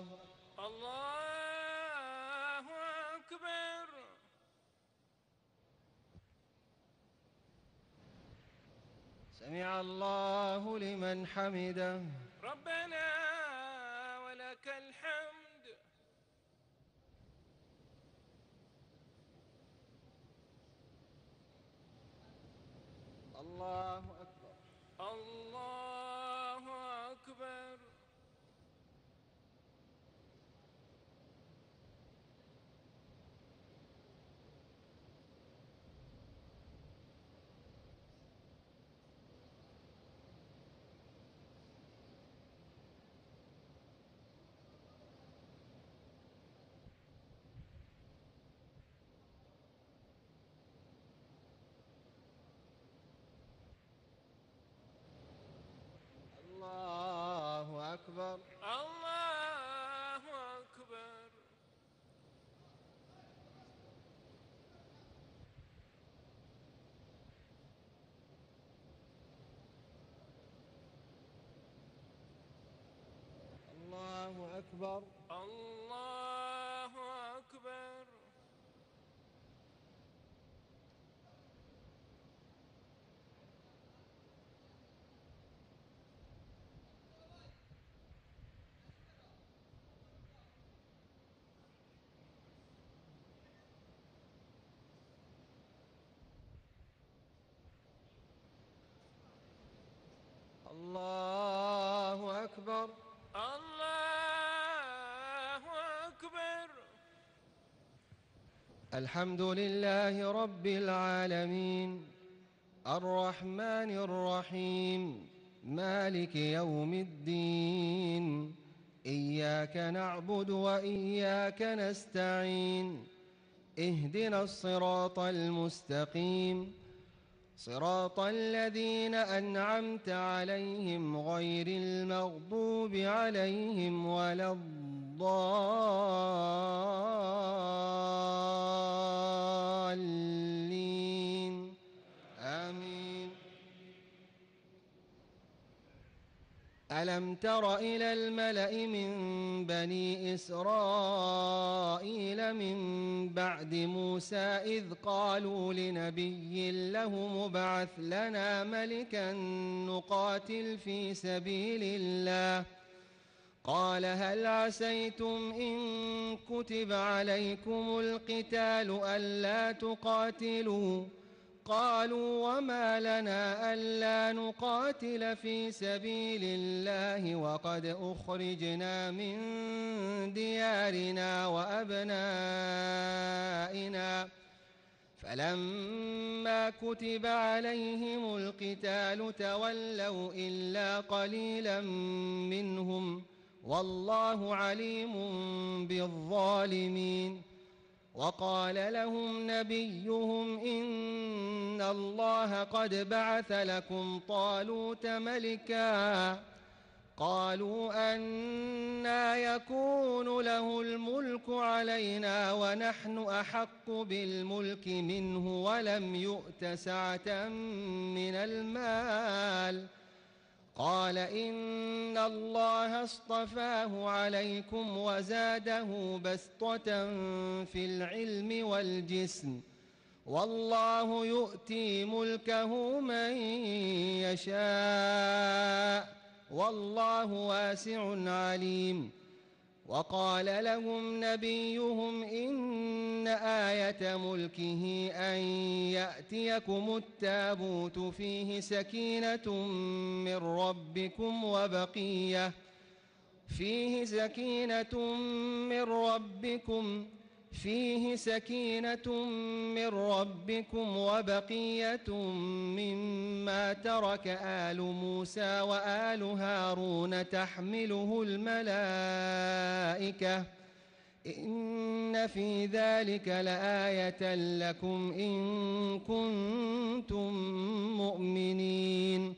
الله أكبر. سمع الله لمن حمده. ربنا ولك الحمد. الله أكبر. الله أكبر. الله أكبر. الله أكبر. الله أكبر. الله أكبر. الله أكبر. الله أكبر. الحمد لله رب العالمين الرحمن الرحيم مالك يوم الدين إياك نعبد وإياك نستعين اهدنا الصراط المستقيم صراط الذين أنعمت عليهم غير المغضوب عليهم ولا الضالين آمين. ألم تر إلى الملأ من بني إسرائيل من بعد موسى إذ قالوا لنبي له مبعث لنا ملكا نقاتل في سبيل الله قال هل عسيتم إن كتب عليكم القتال ألا تقاتلوا قالوا وما لنا ألا نقاتل في سبيل الله وقد أخرجنا من ديارنا وأبنائنا فلما كتب عليهم القتال تولوا إلا قليلا منهم والله عليم بالظالمين. وقال لهم نبيهم إن الله قد بعث لكم طالوت ملكا قالوا أنى يكون له الملك علينا ونحن أحق بالملك منه ولم يؤت سعة من المال قال إن الله اصطفاه عليكم وزاده بسطة في العلم والجسم والله يؤتي ملكه من يشاء والله واسع عليم. وقال لهم نبيهم إن آية ملكه أن يأتيكم التابوت فيه سكينة من ربكم وبقية فيه سكينة من ربكم فيه سكينة من ربكم وبقية مما ترك آل موسى وآل هارون تحمله الملائكة إن في ذلك لآية لكم إن كنتم مؤمنين.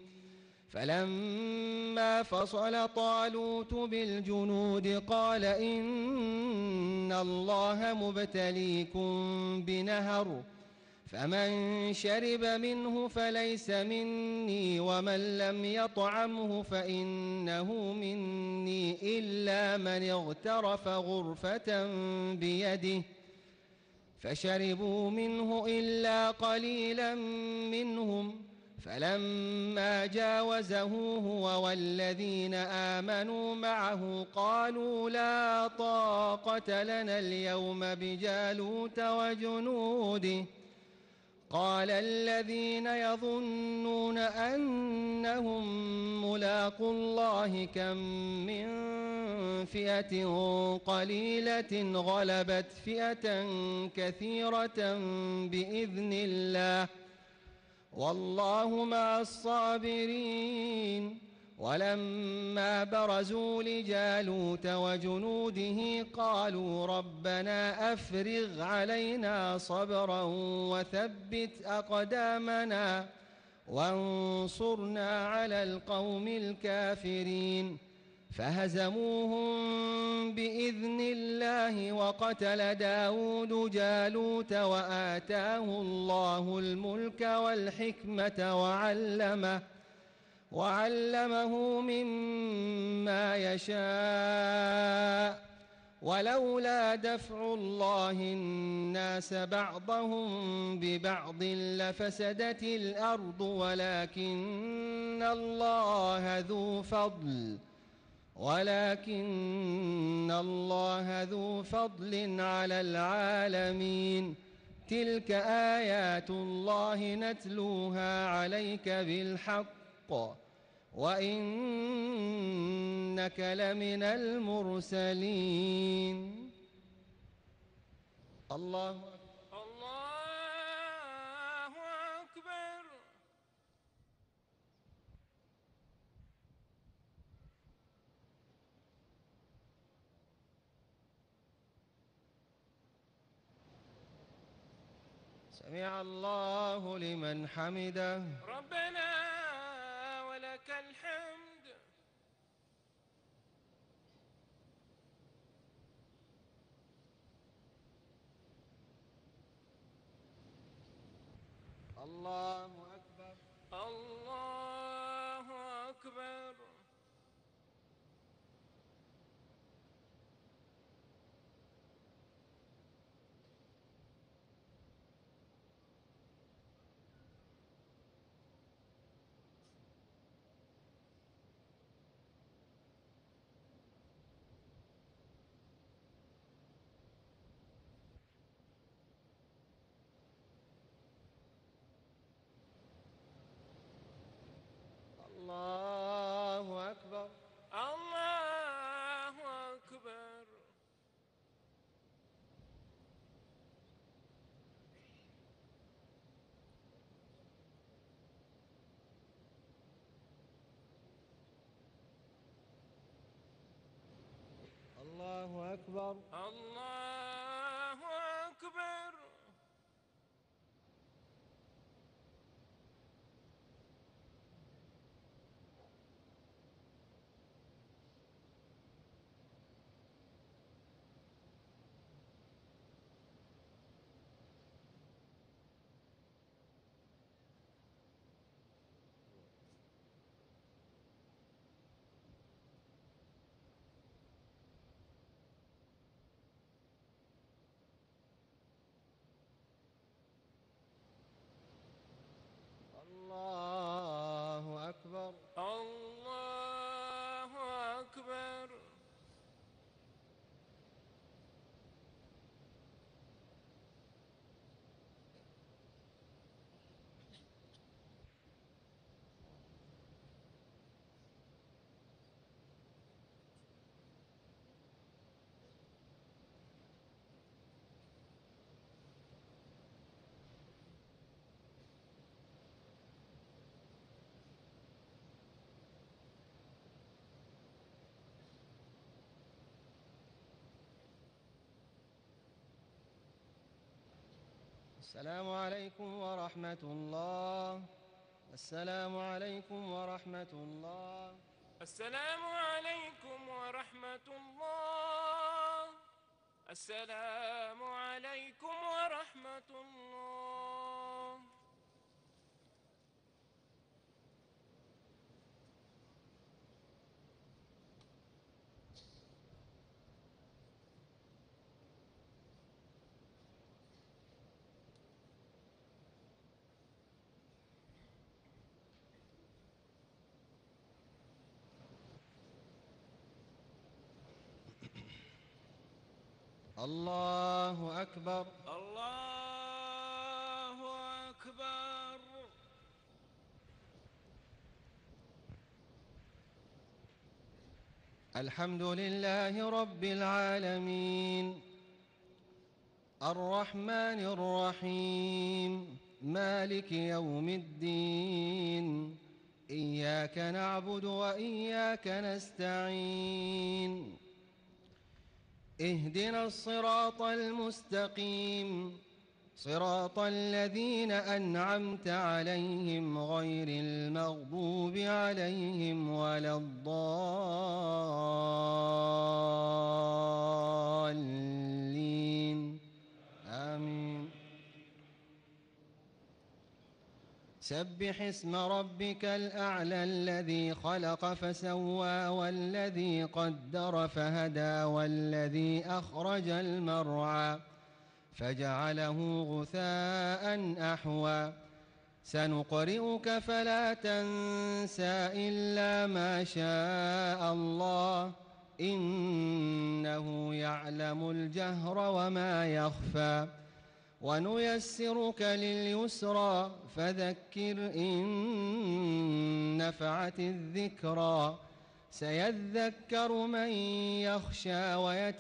فلما فصل طالوت بالجنود قال إن الله مبتليكم بنهر فمن شرب منه فليس مني ومن لم يطعمه فإنه مني إلا من اغترف غرفة بيده فشربوا منه إلا قليلا منهم فلما جاوزه هو والذين آمنوا معه قالوا لا طاقة لنا اليوم بجالوت وجنوده قال الذين يظنون أنهم ملاقو الله كم من فئة قليلة غلبت فئة كثيرة بإذن الله والله مع الصابرين. ولما برزوا لجالوت وجنوده قالوا ربنا أفرغ علينا صبرا وثبت أقدامنا وانصرنا على القوم الكافرين. فهزموهم بإذن الله وقتل داود جالوت وآتاه الله الملك والحكمة وعلمه وعلمه مما يشاء ولولا دفع الله الناس بعضهم ببعض لفسدت الأرض ولكن الله ذو فضل ولكن الله ذو فضل على العالمين. تلك آيات الله نتلوها عليك بالحق وإنك لمن المرسلين. الله الله أكبر. سمع الله لمن حمده. ربنا ولك الحمد. الله أكبر. الله أكبر. الله أكبر. الله أكبر. الله أكبر. الله أكبر. الله أكبر. الله أكبر. السلام عليكم ورحمة الله. السلام عليكم ورحمة الله. السلام عليكم ورحمة الله. السلام عليكم ورحمة الله. الله أكبر. الله أكبر. الحمد لله رب العالمين الرحمن الرحيم مالك يوم الدين إياك نعبد وإياك نستعين اهدنا الصراط المستقيم صراط الذين أنعمت عليهم غير المغضوب عليهم ولا الضالين آمين. سبح اسم ربك الأعلى الذي خلق فسوى والذي قدر فهدى والذي أخرج المرعى فجعله غثاء أحوى سنقرئك فلا تنسى إلا ما شاء الله إنه يعلم الجهر وما يخفى ونيسرك لليسرى فذكر إن نفعت الذكرى سيذكر من يخشى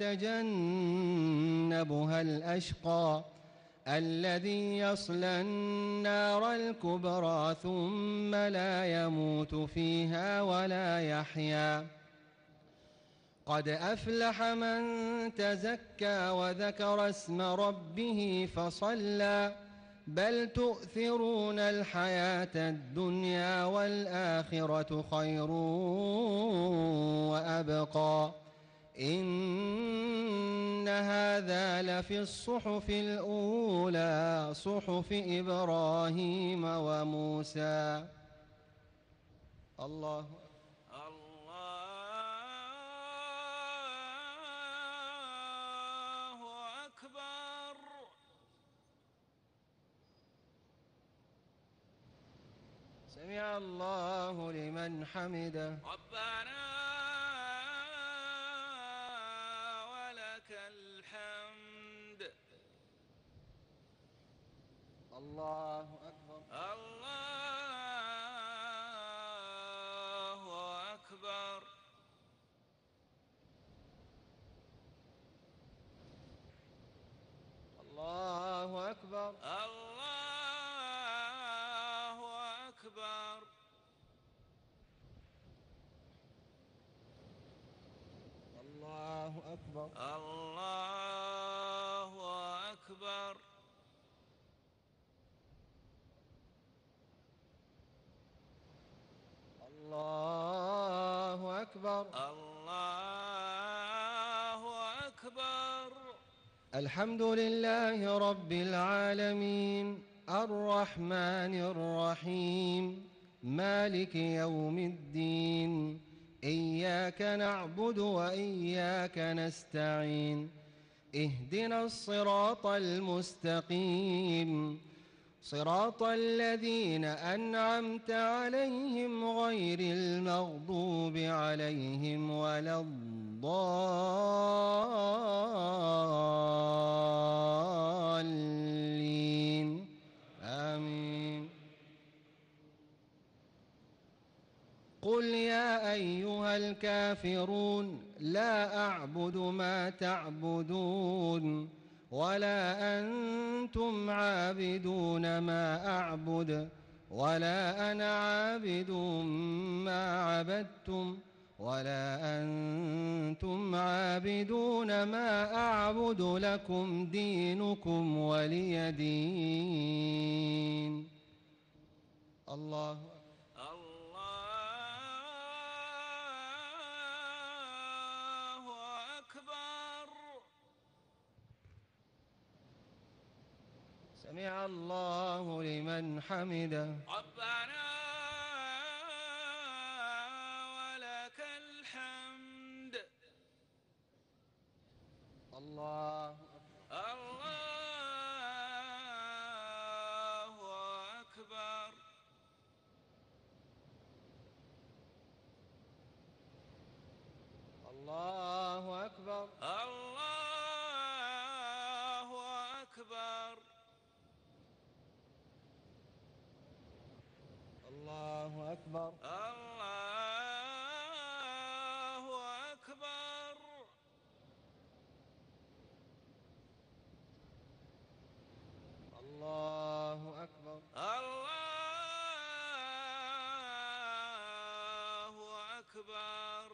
ويتجنبها الأشقى الذي يصلى النار الكبرى ثم لا يموت فيها ولا يحيا قد أفلح من تزكى وذكر اسم ربه فصلى بل تؤثرون الحياة الدنيا والآخرة خير وأبقى إن هذا لفي الصحف الأولى صحف إبراهيم وموسى. الله سمع الله لمن حمده. ربنا ولك الحمد. الله أكبر. الله أكبر. الله أكبر. الله أكبر. الله أكبر. الله أكبر. الله أكبر. الله أكبر. الحمد لله رب العالمين الرحمن الرحيم مالك يوم الدين إياك نعبد وإياك نستعين اهدنا الصراط المستقيم صراط الذين أنعمت عليهم غير المغضوب عليهم ولا الضالين آمين. قل يا أيها الكافرون لا أعبد ما تعبدون ولا أنتم عابدون ما أعبد ولا أنا عابد ما عبدتم ولا أنتم عابدون ما أعبد لكم دينكم ولي دين. الله سمع الله لمن حمده. ربنا ولك الحمد. الله الله أكبر. الله أكبر. الله أكبر. أكبر. الله أكبر. الله أكبر. الله أكبر.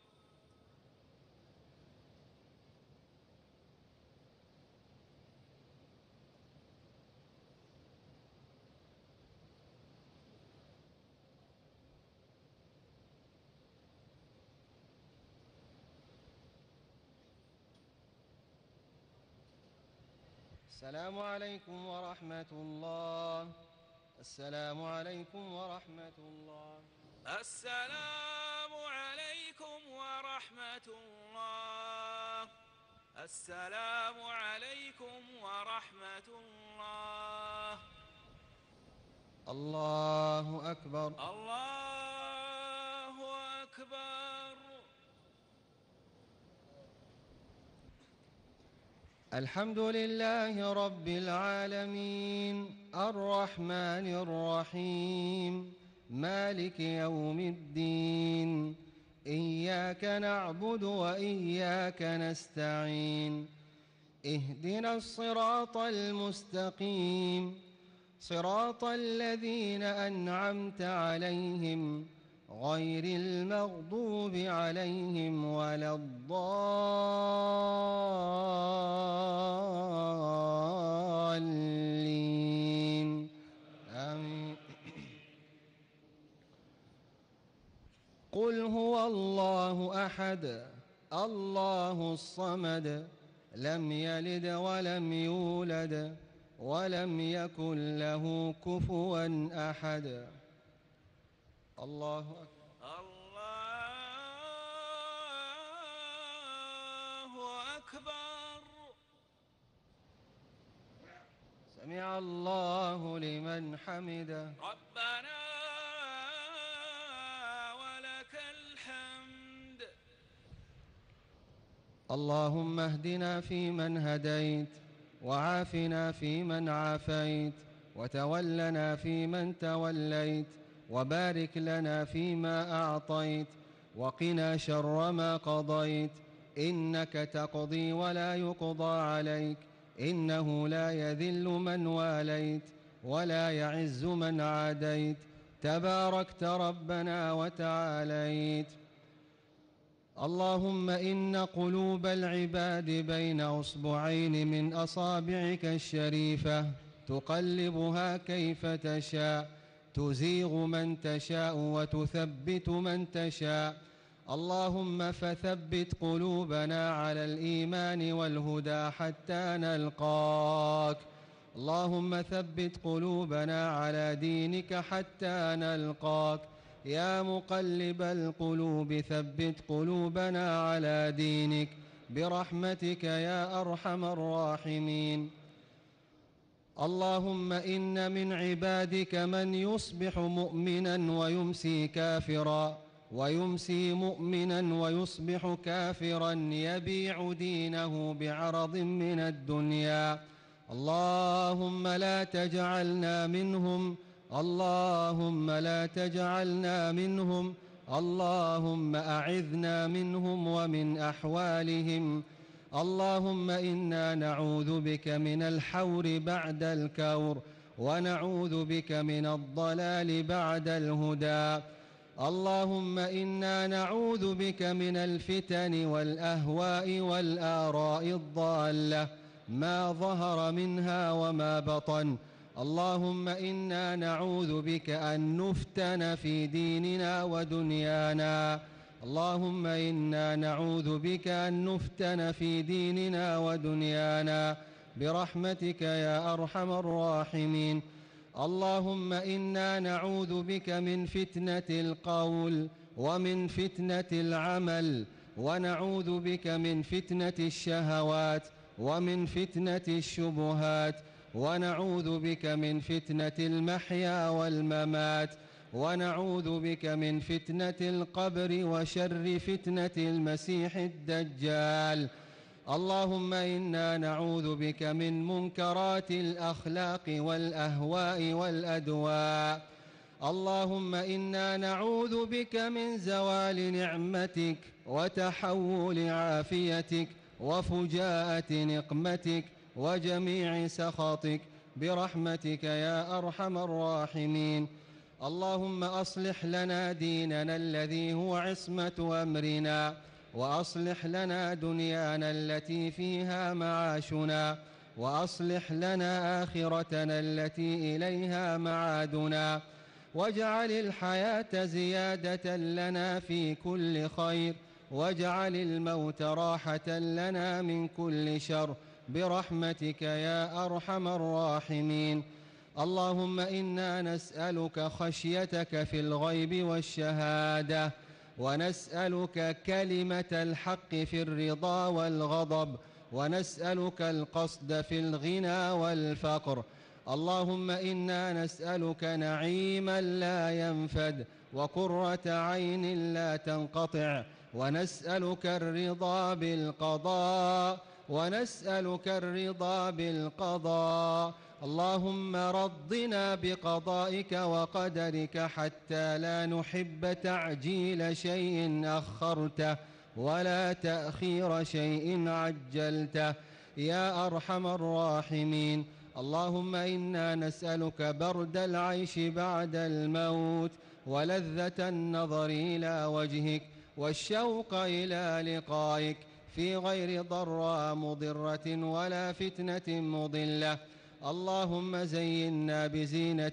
السلام عليكم ورحمة الله. السلام عليكم ورحمة الله. السلام عليكم ورحمة الله. السلام عليكم ورحمة الله. الله أكبر. الله أكبر. الحمد لله رب العالمين الرحمن الرحيم مالك يوم الدين إياك نعبد وإياك نستعين اهدنا الصراط المستقيم صراط الذين أنعمت عليهم غير المغضوب عليهم ولا الضالين آمين. قل هو الله أحد الله الصمد لم يلد ولم يولد ولم يكن له كفوا أحد. الله أكبر. الله أكبر. سمع الله لمن حمده. ربنا ولك الحمد. اللهم اهدنا فيمن هديت وعافنا فيمن عافيت وتولنا فيمن توليت وبارك لنا فيما أعطيت وقنا شر ما قضيت إنك تقضي ولا يقضى عليك إنه لا يذل من واليت ولا يعز من عاديت تباركت ربنا وتعاليت. اللهم إن قلوب العباد بين أصبعين من أصابعك الشريفة تقلبها كيف تشاء تزيغ من تشاء وتثبت من تشاء. اللهم فثبت قلوبنا على الإيمان والهدى حتى نلقاك. اللهم ثبت قلوبنا على دينك حتى نلقاك. يا مقلب القلوب ثبت قلوبنا على دينك برحمتك يا أرحم الراحمين. اللهم إن من عبادك من يصبح مؤمنا ويمسي كافرا ويمسي مؤمنا ويصبح كافرا يبيع دينه بعرض من الدنيا. اللهم لا تجعلنا منهم اللهم لا تجعلنا منهم اللهم أعذنا منهم ومن أحوالهم. اللهم إنا نعوذ بك من الحور بعد الكور ونعوذ بك من الضلال بعد الهدى. اللهم إنا نعوذ بك من الفتن والأهواء والآراء الضالة ما ظهر منها وما بطن. اللهم إنا نعوذ بك أن نفتن في ديننا ودنيانا. اللهم إنا نعوذ بك أن نفتن في ديننا ودنيانا برحمتك يا أرحم الراحمين. اللهم إنا نعوذ بك من فتنة القول ومن فتنة العمل ونعوذ بك من فتنة الشهوات ومن فتنة الشبهات ونعوذ بك من فتنة المحيا والممات ونعوذ بك من فتنة القبر وشر فتنة المسيح الدجال. اللهم إنا نعوذ بك من منكرات الأخلاق والأهواء والأدواء. اللهم إنا نعوذ بك من زوال نعمتك وتحول عافيتك وفجاءة نقمتك وجميع سخطك برحمتك يا أرحم الراحمين. اللهم أصلح لنا ديننا الذي هو عصمة أمرنا، وأصلح لنا دنيانا التي فيها معاشنا، وأصلح لنا آخرتنا التي إليها معادنا، واجعل الحياة زيادة لنا في كل خير، واجعل الموت راحة لنا من كل شر برحمتك يا أرحم الراحمين. اللهم إنا نسألك خشيتك في الغيب والشهادة، ونسألك كلمة الحق في الرضا والغضب، ونسألك القصد في الغنى والفقر. اللهم إنا نسألك نعيما لا ينفد وقرة عين لا تنقطع، ونسألك الرضا بالقضاء ونسألك الرضا بالقضاء. اللهم رضنا بقضائك وقدرك حتى لا نحب تعجيل شيء أخرته ولا تأخير شيء عجلته يا أرحم الراحمين. اللهم إنا نسألك برد العيش بعد الموت، ولذة النظر إلى وجهك، والشوق إلى لقائك في غير ضراء مضرة ولا فتنة مضلة. اللهم زينا بزينة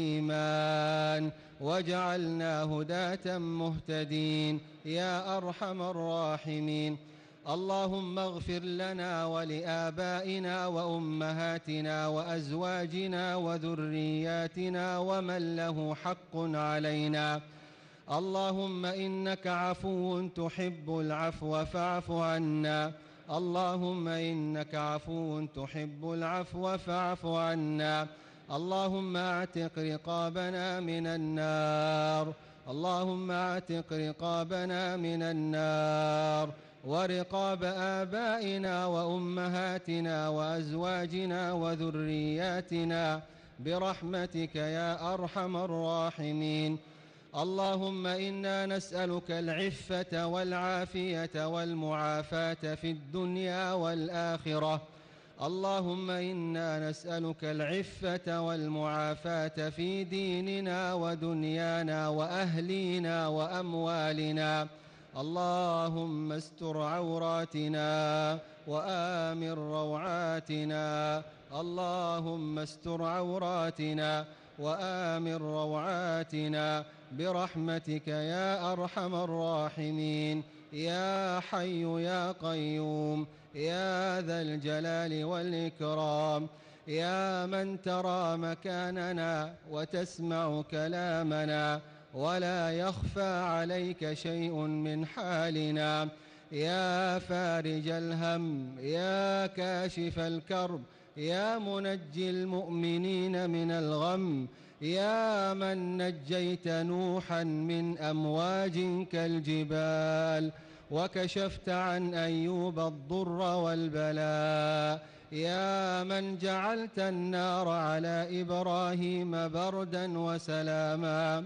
الإيمان واجعلنا هداة مهتدين يا أرحم الراحمين. اللهم اغفر لنا ولآبائنا وأمهاتنا وأزواجنا وذرياتنا ومن له حق علينا. اللهم إنك عفو تحب العفو فاعف عنا. اللهم إنك عفو تحب العفو فاعف عنا. اللهم اعتق رقابنا من النار. اللهم اعتق رقابنا من النار ورقاب آبائنا وأمهاتنا وأزواجنا وذرياتنا برحمتك يا أرحم الراحمين. اللهم إنا نسألك العفة والعافية والمعافاة في الدنيا والآخرة. اللهم إنا نسألك العفة والمعافاة في ديننا ودنيانا وأهلينا وأموالنا. اللهم استر عوراتنا وآمن روعاتنا. اللهم استر عوراتنا وآمن روعاتنا برحمتك يا أرحم الراحمين يا حي يا قيوم يا ذا الجلال والإكرام، يا من ترى مكاننا وتسمع كلامنا ولا يخفى عليك شيء من حالنا، يا فارج الهم يا كاشف الكرب يا منجي المؤمنين من الغم، يا من نجيت نوحا من أمواج كالجبال وكشفت عن أيوب الضر والبلاء، يا من جعلت النار على إبراهيم بردا وسلاما،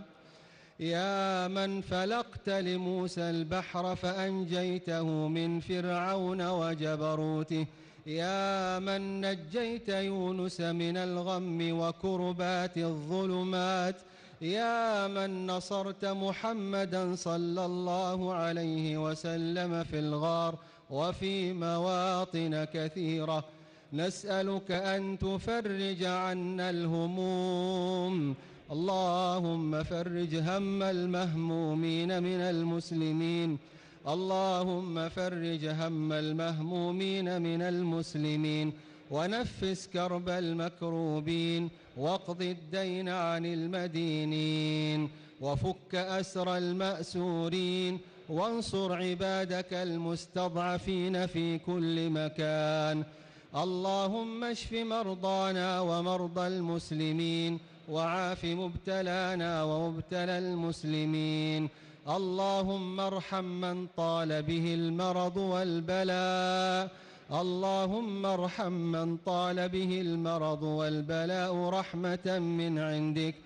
يا من فلقت لموسى البحر فأنجيته من فرعون وجبروته، يا من نجيت يونس من الغم وكربات الظلمات، يا من نصرت محمدا صلى الله عليه وسلم في الغار وفي مواطن كثيرة. نسألك أن تفرج عنا الهموم. اللهم فرج هم المهمومين من المسلمين. اللهم فرج هم المهمومين من المسلمين ونفس كرب المكروبين واقض الدين عن المدينين وفك أسر المأسورين وانصر عبادك المستضعفين في كل مكان. اللهم اشف مرضانا ومرضى المسلمين وعاف مبتلانا ومبتلى المسلمين. اللهم ارحم من طال به المرض والبلاء. اللهم ارحم من طال به المرض والبلاء رحمة من عندك.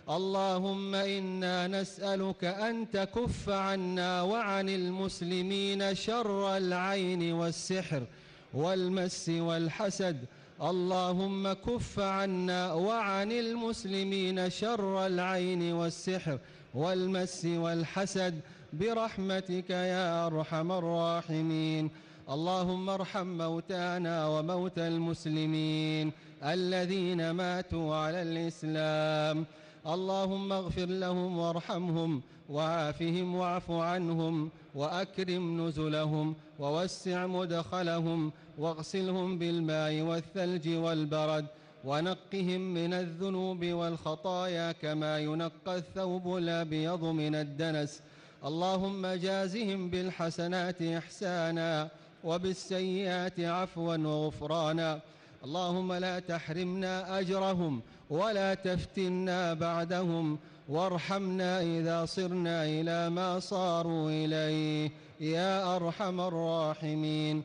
اللهم إنا نسألك أن تكف عنا وعن المسلمين شر العين والسحر والمس والحسد. اللهم كف عنا وعن المسلمين شر العين والسحر والمس والحسد برحمتك يا أرحم الراحمين. اللهم ارحم موتانا وموتى المسلمين الذين ماتوا على الإسلام. اللهم اغفر لهم وارحمهم وعافهم واعف عنهم وأكرم نزلهم ووسع مدخلهم واغسلهم بالماء والثلج والبرد ونقهم من الذنوب والخطايا كما ينقى الثوب الأبيض من الدنس. اللهم جازهم بالحسنات إحسانا وبالسيئات عفوا وغفرانا. اللهم لا تحرمنا أجرهم ولا تفتنا بعدهم، وارحمنا إذا صرنا إلى ما صاروا إليه يا أرحم الراحمين.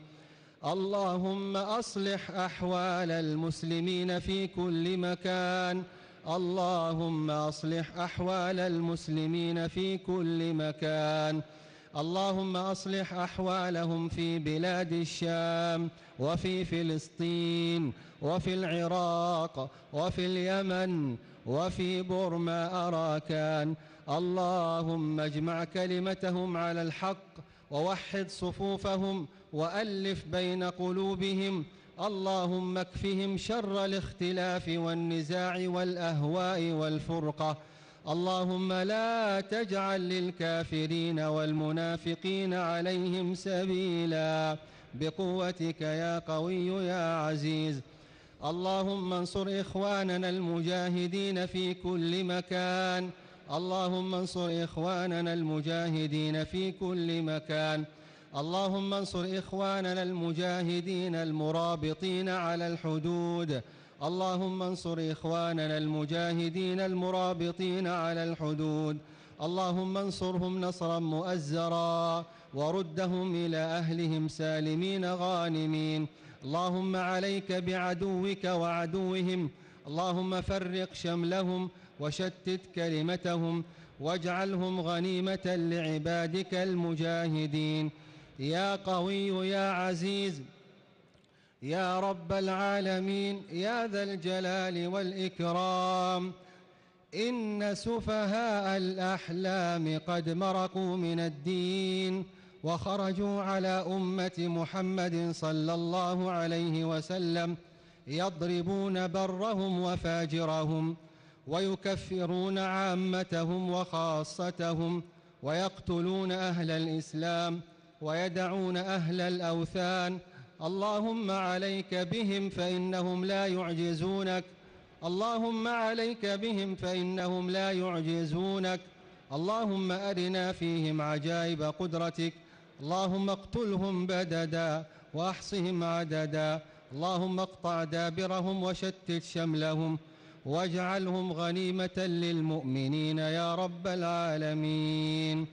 اللهم أصلح أحوال المسلمين في كل مكان. اللهم أصلح أحوال المسلمين في كل مكان. اللهم أصلح أحوالهم في بلاد الشام وفي فلسطين وفي العراق وفي اليمن وفي بورما أراكان. اللهم اجمع كلمتهم على الحق ووحد صفوفهم وألف بين قلوبهم. اللهم اكفهم شر الاختلاف والنزاع والأهواء والفرقة. اللهم لا تجعل للكافرين والمنافقين عليهم سبيلا بقوتك يا قوي يا عزيز. اللهم انصر إخواننا المجاهدين في كل مكان. اللهم انصر إخواننا المجاهدين في كل مكان. اللهم انصر إخواننا المجاهدين المرابطين على الحدود. اللهم انصر إخواننا المجاهدين المرابطين على الحدود. اللهم انصرهم نصرا مؤزرا وردهم إلى أهلهم سالمين غانمين. اللهم عليك بعدوك وعدوهم. اللهم فرق شملهم وشتت كلمتهم واجعلهم غنيمة لعبادك المجاهدين يا قوي يا عزيز يا رب العالمين يا ذا الجلال والإكرام. إن سفهاء الأحلام قد مرقوا من الدين وخرجوا على أمة محمد صلى الله عليه وسلم يضربون برهم وفاجرهم ويكفرون عامتهم وخاصتهم ويقتلون أهل الإسلام ويدعون أهل الأوثان. اللهم عليك بهم فإنهم لا يعجزونك. اللهم عليك بهم فإنهم لا يعجزونك. اللهم أرنا فيهم عجائب قدرتك. اللهم اقتلهم بددا وأحصهم عددا. اللهم اقطع دابرهم وشتت شملهم واجعلهم غنيمة للمؤمنين يا رب العالمين.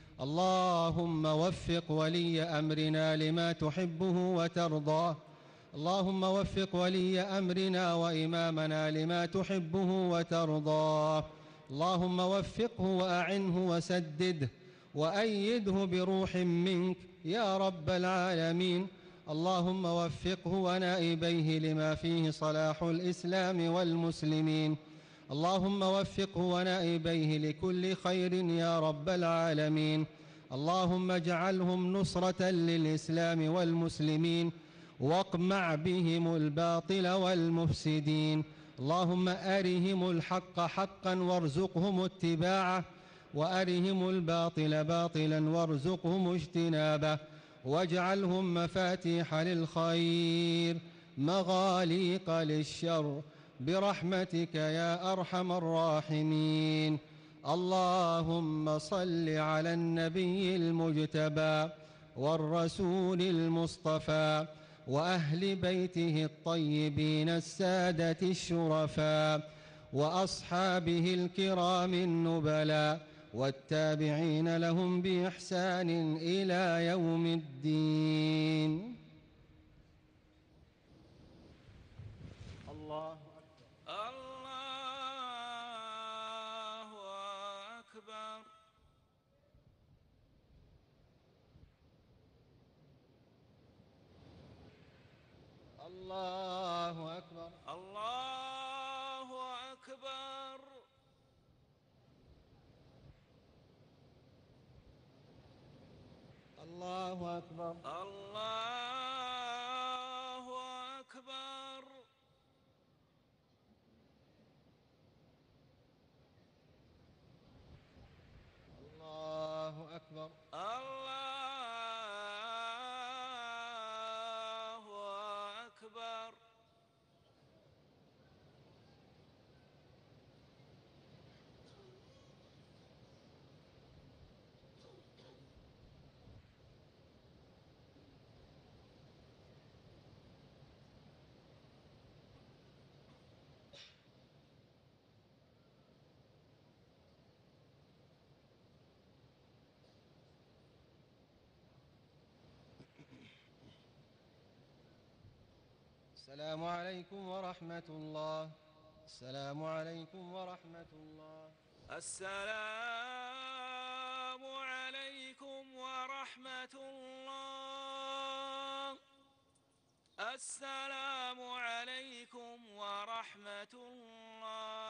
اللهم وفق ولي أمرنا لما تحبه وترضاه. اللهم وفق ولي أمرنا وإمامنا لما تحبه وترضاه. اللهم وفقه وأعنه وسدده وأيده بروح منك يا رب العالمين. اللهم وفقه ونائبيه لما فيه صلاح الإسلام والمسلمين. اللهم وفقه ونائبيه لكل خير يا رب العالمين. اللهم اجعلهم نصرة للإسلام والمسلمين واقمع بهم الباطل والمفسدين. اللهم أرهم الحق حقا وارزقهم اتباعه وأرهم الباطل باطلا وارزقهم اجتنابه واجعلهم مفاتيح للخير مغاليق للشر برحمتك يا أرحم الراحمين. اللهم صل على النبي المجتبى والرسول المصطفى وأهل بيته الطيبين السادة الشرفاء وأصحابه الكرام النبلاء والتابعين لهم بإحسان إلى يوم الدين. الله الله أكبر الله أكبر الله أكبر الله أكبر الله أكبر الله أكبر الله أكبر السلام عليكم ورحمة الله. السلام عليكم ورحمة الله. السلام عليكم ورحمة الله. السلام عليكم ورحمة الله.